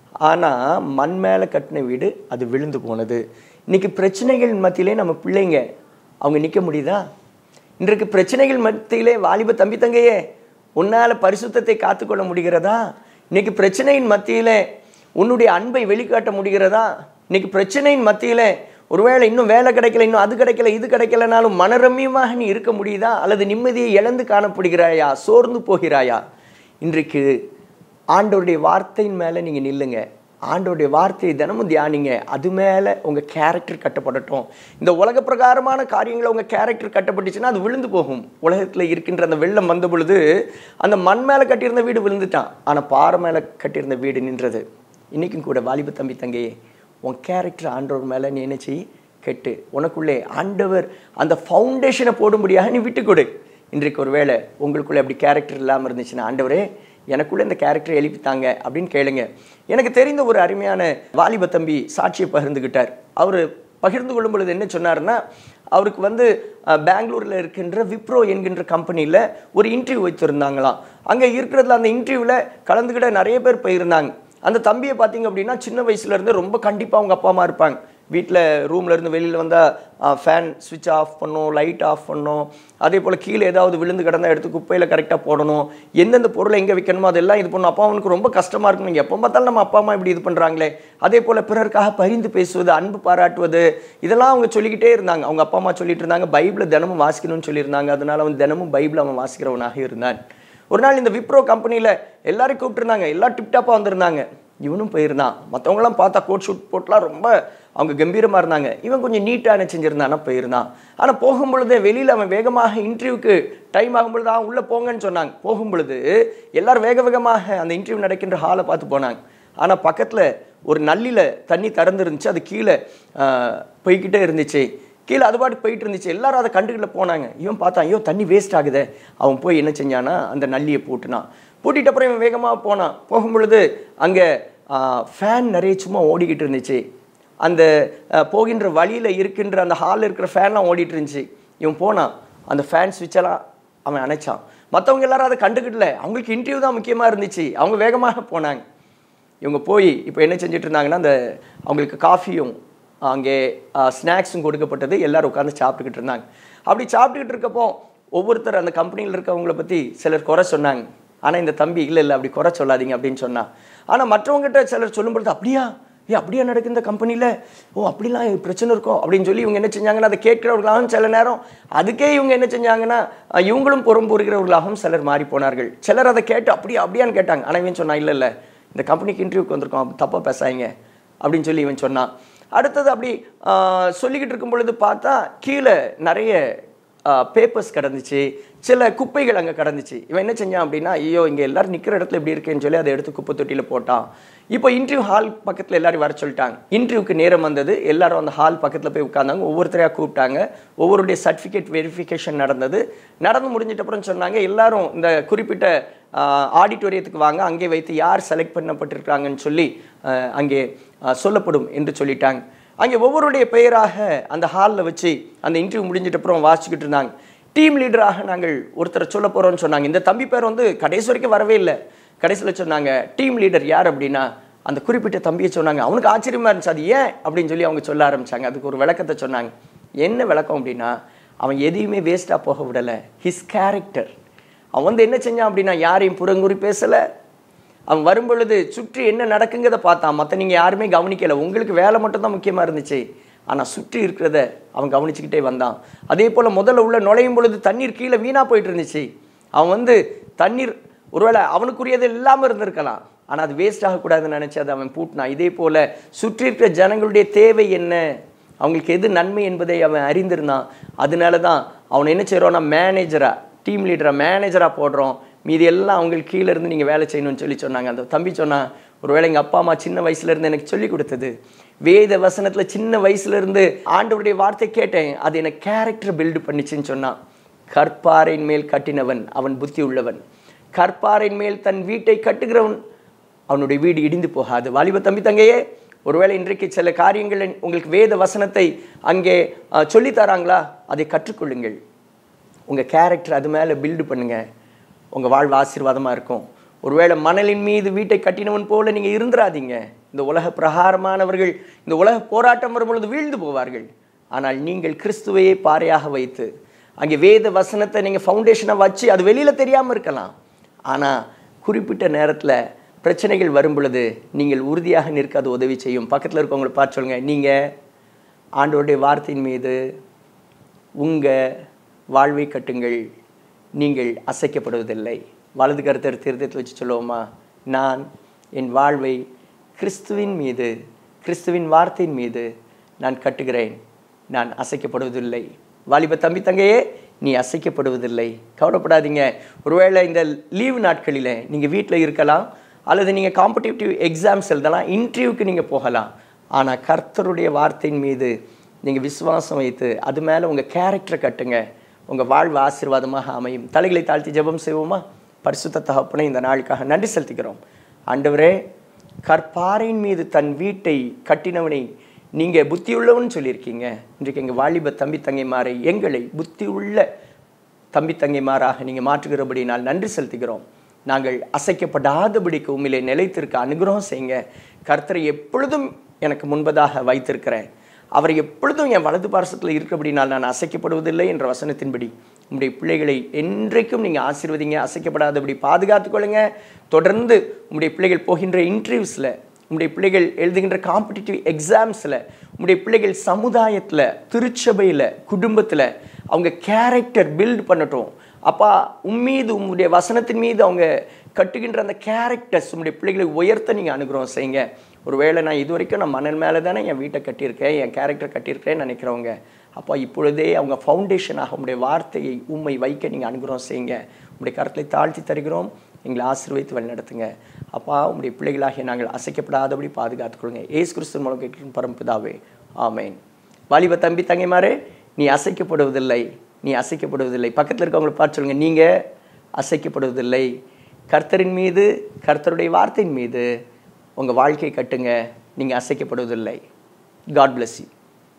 ஆனால் மண் மேலே கட்டின வீடு அது விழுந்து போனது. இன்றைக்கி பிரச்சனைகள் மத்தியிலே நம்ம பிள்ளைங்க அவங்க நிற்க முடியுதா? இன்றைக்கு பிரச்சனைகள் மத்தியிலே வாலிப தம்பி தங்கையே, உன்னால் பரிசுத்தத்தை காத்துக்கொள்ள முடிகிறதா? இன்றைக்கி பிரச்சனையின் மத்தியிலே உன்னுடைய அன்பை வெளிக்காட்ட முடிகிறதா? இன்றைக்கி பிரச்சனையின் மத்தியில் ஒருவேளை இன்னும் வேலை கிடைக்கல, இன்னும் அது கிடைக்கல, இது கிடைக்கலனாலும் மனரம்யமாக நீ இருக்க முடியுதா? அல்லது நிம்மதியை இழந்து காணப்படுகிறாயா? சோர்ந்து போகிறாயா? இன்றைக்கு ஆண்டவருடைய வார்த்தையின் மேலே நீங்கள் நில்லுங்க. ஆண்டவருடைய வார்த்தையை தினமும் தியானிங்க. அது மேலே உங்கள் கேரக்டர் கட்டப்படட்டும். இந்த உலக பிரகாரமான காரியங்களை உங்கள் கேரக்டர் கட்டப்பட்டுச்சுன்னா அது விழுந்து போகும். உலகத்தில் இருக்கின்ற அந்த வெள்ளம் வந்த பொழுது அந்த மண் மேலே கட்டியிருந்த வீடு விழுந்துட்டான், ஆனால் பாறை மேலே கட்டியிருந்த வீடு நின்றது. இன்றைக்கும் கூட வாலிப தம்பி தங்கையே, உன் கேரக்டர் ஆண்டவர் மேலே நீ என்ன செய்? கெட்டு உனக்குள்ளே ஆண்டவர் அந்த ஃபவுண்டேஷனை போடும்படியாக நீ விட்டு கொடு. இன்றைக்கு ஒரு வேளை உங்களுக்குள்ளே அப்படி கேரக்டர் இல்லாமல் இருந்துச்சுன்னா, ஆண்டவரே எனக்குள்ளே இந்த கேரக்டரை எழுப்பித்தாங்க அப்படின்னு கேளுங்க. எனக்கு தெரிந்த ஒரு அருமையான வாலிப தம்பி சாட்சியை பகிர்ந்துக்கிட்டார். அவர் பகிர்ந்து கொள்ளும் பொழுது என்ன சொன்னார்னா, அவருக்கு பெங்களூரில் இருக்கின்ற விப்ரோ என்கின்ற கம்பெனியில் ஒரு இன்டர்வியூ வச்சுருந்தாங்களாம். அங்கே இருக்கிறதுல அந்த இன்டர்வியூவில் கலந்துக்கிட்ட நிறைய பேர் போயிருந்தாங்க. அந்த தம்பியை பார்த்தீங்க அப்படின்னா சின்ன வயசுலேருந்து ரொம்ப கண்டிப்பாக அவங்க அப்பா அம்மா இருப்பாங்க. வீட்டில் ரூம்லேருந்து வெளியில் வந்தால் ஃபேன் ஸ்விட்ச் ஆஃப் பண்ணணும், லைட் ஆஃப் பண்ணணும். அதே போல் கீழே ஏதாவது விழுந்து கிடந்தால் எடுத்து குப்பையில் கரெக்டாக போடணும். எந்தெந்த பொருளை எங்கே வைக்கணுமோ அதெல்லாம் இது பண்ணணும். அப்பா அவனுக்கு ரொம்ப கஷ்டமாக இருக்கும், நீங்கள் எப்போ பார்த்தாலும் நம்ம அப்பா அம்மா இப்படி இது பண்ணுறாங்களே. அதே போல் பிறருக்காக பரிந்து பேசுவது, அன்பு பாராட்டுவது, இதெல்லாம் அவங்க சொல்லிக்கிட்டே இருந்தாங்க. அவங்க அப்பா அம்மா சொல்லிட்டு இருந்தாங்க, பைபிளை தினமும் வாசிக்கணும்னு சொல்லியிருந்தாங்க. அதனால் அவன் தினமும் பைபிளை அவன் வாசிக்கிறவனாக இருந்தான். ஒரு நாள் இந்த விப்ரோ கம்பெனியில் எல்லாரையும் கூப்பிட்டுருந்தாங்க, எல்லாம் டிப்டாப்பாக வந்திருந்தாங்க. இவனும் போயிருந்தான். மற்றவங்களாம் பார்த்தா கோட் ஷூட் போட்டெலாம் ரொம்ப அவங்க கம்பீரமாக இருந்தாங்க. இவன் கொஞ்சம் நீட்டாக என்ன செஞ்சுருந்தான்னா போயிருந்தான். ஆனால் போகும்பொழுதே வெளியில் அவன் வேகமாக இன்டர்வியூக்கு டைம் ஆகும்பொழுது உள்ளே போங்கன்னு சொன்னாங்க. போகும்பொழுது எல்லோரும் வேக வேகமாக அந்த இன்டர்வியூ நடக்கின்ற ஹாலை பார்த்து போனாங்க. ஆனால் பக்கத்தில் ஒரு நல்லில் தண்ணி திறந்துருந்துச்சு, அது கீழே போய்கிட்டே இருந்துச்சு. கீழே அது பாட்டு போயிட்டு இருந்துச்சு. எல்லாரும் அதை கண்டுக்கிட்ட போனாங்க. இவன் பார்த்தான், ஐயோ தண்ணி வேஸ்ட் ஆகுதே. அவன் போய் என்ன செஞ்சானா, அந்த நல்லியை பூட்டினான். பூட்டிட்டு அப்புறம் இவன் வேகமாக போனான். போகும்பொழுது அங்கே ஃபேன் நிறைய சும்மா ஓடிக்கிட்டு இருந்துச்சு. அந்த போகின்ற வழியில் இருக்கின்ற அந்த ஹாலில் இருக்கிற ஃபேன்லாம் ஓடிட்டு இருந்துச்சு. இவன் போனான், அந்த ஃபேன் ஸ்விட்செல்லாம் அவன் அணைச்சான். மற்றவங்க எல்லாரும் அதை கண்டுக்கிட்டல, அவங்களுக்கு இன்டர்வியூ தான் முக்கியமாக இருந்துச்சு. அவங்க வேகமாக போனாங்க. இவங்க போய் இப்போ என்ன செஞ்சுட்டு இருந்தாங்கன்னா, அந்த அவங்களுக்கு காஃபியும் அங்கே ஸ்நாக்ஸும் கொடுக்கப்பட்டது. எல்லோரும் உட்காந்து சாப்பிட்டுக்கிட்டு இருந்தாங்க. அப்படி சாப்பிட்டுக்கிட்டு இருக்கப்போ ஒவ்வொருத்தர் அந்த கம்பெனியில் இருக்கவங்கள பற்றி சிலர் குறை சொன்னாங்க. ஆனால் இந்த தம்பி இல்லை அப்படி குறை சொல்லாதீங்க அப்படின்னு சொன்னான். ஆனால் மற்றவங்ககிட்ட சிலர் சொல்லும்பொழுது, அப்படியா அப்படியா நடக்குது இந்த கம்பெனியில், ஓ அப்படிலாம் பிரச்சனை இருக்கும் அப்படின்னு சொல்லி இவங்க என்ன செஞ்சாங்கன்னா, அதை கேட்கிறவர்களாகவும் சில நேரம் அதுக்கே இவங்க என்ன செஞ்சாங்கன்னா இவங்களும் புறம்புறுகிறவர்களாகவும் சிலர் மாறி போனார்கள். சிலர் அதை கேட்டு அப்படியான்னு கேட்டாங்க. ஆனால் இவன் சொன்னான், இல்லை இந்த கம்பெனிக்கு இன்டர்வியூக்கு வந்திருக்கோம், தப்பாக பேசாதீங்க அப்படின்னு சொல்லி இவன் சொன்னான். அடுத்தது அப்படி சொல்லிக்கிட்டு இருக்கும் பொழுது பார்த்தா கீழே நிறைய பேப்பர்ஸ் கிடந்துச்சு, சில குப்பைகள் அங்கே கிடந்துச்சு. இவன் என்ன செஞ்சான் அப்படின்னா, ஐயோ இங்கே எல்லோரும் நிற்கிற இடத்துல எப்படி இருக்கேன்னு சொல்லி அதை எடுத்து குப்பை தொட்டியில் போட்டான். இப்போ இன்டர்வியூ ஹால் பக்கத்தில் எல்லாரும் வர சொல்லிட்டாங்க. இன்டர்வியூக்கு நேரம் வந்தது. எல்லாரும் அந்த ஹால் பக்கத்தில் போய் உட்காந்தாங்க. ஒவ்வொருத்தரையாக கூப்பிட்டாங்க. ஒவ்வொருடைய சர்டிஃபிகேட் வெரிஃபிகேஷன் நடந்து முடிஞ்சிட்ட அப்புறம் சொன்னாங்க, எல்லாரும் இந்த குறிப்பிட்ட ஆடிட்டோரியத்துக்கு வாங்க, அங்கே வைத்து யார் செலக்ட் பண்ணப்பட்டிருக்காங்கன்னு சொல்லி அங்கே சொல்லப்படும் என்று சொல்லிட்டாங்க. அங்கே ஒவ்வொருடைய பெயராக அந்த ஹாலில் வச்சு அந்த இன்டர்வியூ முடிஞ்சிட்ட அப்புறம் வாசிச்சுக்கிட்டு இருந்தாங்க. டீம் லீடராக நாங்கள் ஒருத்தரை சொல்ல போகிறோன்னு சொன்னாங்க. இந்த தம்பி பேர் கடைசி வரைக்கும் வரவே இல்லை. கடைசியில் சொன்னாங்க, டீம் லீடர் யார் அப்படின்னா அந்த குறிப்பிட்ட தம்பியை சொன்னாங்க. அவனுக்கு ஆச்சரியமாக இருந்துச்சு. அது ஏன் அப்படின்னு சொல்லி அவங்க சொல்ல ஆரம்பித்தாங்க. அதுக்கு ஒரு விளக்கத்தை சொன்னாங்க. என்ன விளக்கம் அப்படின்னா, அவன் எதையுமே வேஸ்ட்டாக போக விடலை. His character. அவன் வந்து என்ன செஞ்சான் அப்படின்னா, யாரையும் புறங்குறி பேசலை. அவன் வரும்பொழுது சுற்றி என்ன நடக்குங்கிறத பார்த்தான். மற்ற நீங்கள் யாருமே கவனிக்கலை. உங்களுக்கு வேலை மட்டும்தான் முக்கியமாக இருந்துச்சு. ஆனால் சுற்றி இருக்கிறத அவன் கவனிச்சுக்கிட்டே வந்தான். அதே போல் முதல்ல உள்ள நுழையும் பொழுது தண்ணீர் கீழே வீணாக போயிட்டு இருந்துச்சு. அவன் வந்து தண்ணீர் ஒருவேளை அவனுக்குரியது இல்லாமல் இருந்திருக்கலாம், ஆனால் அது வேஸ்ட் ஆகக்கூடாதுன்னு நினச்சி அதை அவன் பூட்டினான். இதே போல் சுற்றி இருக்கிற ஜனங்களுடைய தேவை என்ன, அவங்களுக்கு எது நன்மை என்பதை அவன் அறிந்திருந்தான். அதனால தான் அவனை என்ன செய்கிறோன்னா, மேனேஜராக, டீம் லீடராக, மேனேஜராக போடுறோம். மீதி எல்லாம் அவங்களுக்கு கீழே இருந்து நீங்கள் வேலை செய்யணும்னு சொல்லி சொன்னாங்க. அந்த தம்பி சொன்னான், ஒருவேளை எங்கள் அப்பா அம்மா சின்ன வயசுலேருந்து எனக்கு சொல்லி கொடுத்தது, வேத வசனத்தில் சின்ன வயசுலேருந்து ஆண்டவருடைய வார்த்தை கேட்டேன், அது எனக்கு கேரக்டர் பில்டு பண்ணிச்சுன்னு சொன்னான். கற்பாறையின் மேல் கட்டினவன் அவன் புத்தி உள்ளவன். கற்பாறையின் மேல் தன் வீட்டை கட்டுகிறவன் அவனுடைய வீடு இடிந்து போகாது. வாலிப தம்பி தங்கையே, ஒருவேளை இன்றைக்கு சில காரியங்கள் உங்களுக்கு வேத வசனத்தை அங்கே சொல்லித்தராங்களா, அதை கற்றுக்கொள்ளுங்கள். உங்கள் கேரக்டர் அது மேலே பில்டு பண்ணுங்கள். உங்கள் வாழ்வு ஆசீர்வாதமாக இருக்கும். ஒருவேளை மணலின் மீது வீட்டை கட்டினவன் போல நீங்கள் இருந்துராதீங்க. இந்த உலக பிரகாரமானவர்கள் இந்த உலக போராட்டம் வரும்பொழுது வீழ்ந்து போவார்கள். ஆனால் நீங்கள் கிறிஸ்துவையே பாறையாக வைத்து அங்கே வேத வசனத்தை நீங்கள் ஃபவுண்டேஷனை வச்சு, அது வெளியில் தெரியாமல் இருக்கலாம், ஆனால் குறிப்பிட்ட நேரத்தில் பிரச்சனைகள் வரும் பொழுது நீங்கள் உறுதியாக நிற்க அது உதவி செய்யும். பக்கத்தில் இருக்கவங்களை பார்த்து சொல்லுங்கள், நீங்கள் ஆண்டவருடைய வார்த்தையின் மீது உங்கள் வாழ்வை கட்டுங்கள், நீங்கள் அசைக்கப்படுவதில்லை. வலது கருத்தர் தீர்த்தத்தில் வச்சு சொல்லுவோமா, நான் என் வாழ்வை கிறிஸ்துவின் மீது, கிறிஸ்துவின் வார்த்தையின் மீது நான் கட்டுகிறேன், நான் அசைக்கப்படுவதில்லை. வாலிப தம்பி தங்கையே, நீ அசைக்கப்படுவதில்லை. கவலைப்படாதீங்க. ஒருவேளை இந்த லீவு நாட்களில் நீங்கள் வீட்டில் இருக்கலாம், அல்லது நீங்கள் காம்படிட்டிவ் எக்ஸாம்ஸ் எழுதலாம், இன்டர்வியூக்கு நீங்கள் போகலாம். ஆனால் கர்த்தருடைய வார்த்தையின் மீது நீங்கள் விசுவாசம் வைத்து அது மேலே உங்கள் கேரக்டரை கட்டுங்க. உங்கள் வாழ்வு ஆசீர்வாதமாக அமையும். தலைகளை தாழ்த்தி ஜெபம் செய்வோமா? பரிசுத்த தகப்பனே, இந்த நாளுக்காக நன்றி செலுத்துகிறோம். ஆண்டவரே, கற்பாறையின் மீது தன் வீட்டை கட்டினவனை நீங்கள் புத்தியுள்ளவன் சொல்லியிருக்கீங்க. இன்றைக்கு எங்கள் வாலிப தம்பி தங்கைமாரை எங்களை புத்தியுள்ள தம்பி தங்கைமாராக நீங்கள் மாற்றுகிறபடினால் நன்றி செலுத்துகிறோம். நாங்கள் அசைக்கப்படாதபடிக்கு உண்மையிலே நிலைத்திருக்க அனுகிரகம் செய்யுங்க. கர்த்தரை எப்பொழுதும் எனக்கு முன்பதாக வைத்திருக்கிறேன், அவர் எப்பொழுதும் என் வலது பார்சத்தில் இருக்கிறபடினால் நான் அசைக்கப்படுவதில்லை என்ற வசனத்தின்படி உங்களுடைய பிள்ளைகளை என்றைக்கும் நீங்கள் ஆசீர்வதிங்க. அசைக்கப்படாதபடி பாதுகாத்துக்கொள்ளுங்க. தொடர்ந்து உங்களுடைய பிள்ளைகள் போகின்ற இன்டர்வியூஸில், உங்களுடைய பிள்ளைகள் எழுதுகின்ற காம்படிட்டிவ் எக்ஸாம்ஸில், உங்களுடைய பிள்ளைகள் சமுதாயத்தில், திருச்சபையில், குடும்பத்தில் அவங்க கேரக்டர் பில்ட் பண்ணட்டும். அப்பா, உம்மீது உங்களுடைய வசனத்தின் மீது அவங்க கட்டுகின்ற அந்த கேரக்டர்ஸ் உங்களுடைய பிள்ளைகளை உயர்த்த நீங்கள் அனுகிரகம் செய்யுங்க. ஒருவேளை நான் இது வரைக்கும் நான் மணல் மேலே தானே என் வீட்டை கட்டியிருக்கேன், என் கேரக்டர் கட்டியிருக்கேன்னு நினைக்கிறவங்க, அப்பா இப்பொழுதே அவங்க ஃபவுண்டேஷனாக உங்களுடைய வார்த்தையை உண்மை வைக்க நீங்கள் அனுகிரகம் செய்யுங்க. உங்களுடைய கருத்தை தாழ்த்தி தருகிறோம். எங்களை ஆசீர்வதித்து வழிநடத்துங்க. அப்பா, உங்களுடைய பிள்ளைகளாகிய நாங்கள் அசைக்கப்படாதபடி பாதுகாத்துக்கொள்ளுங்க. இயேசு கிறிஸ்துவின் மூலம் கேட்கும் பரம்பிதாவே, ஆமேன். வாலிப தம்பி தங்கைமாரே, நீ அசைக்கப்படுவதில்லை, நீ அசைக்கப்படுவதில்லை. பக்கத்தில் இருக்கவங்களை பார்த்து சொல்லுங்கள், நீங்கள் அசைக்கப்படுவதில்லை. கர்த்தரின் மீது, கர்த்தருடைய வார்த்தையின் மீது உங்கள் வாழ்க்கையை கட்டுங்க. நீங்கள் அசைக்கப்படுவதில்லை. God bless you.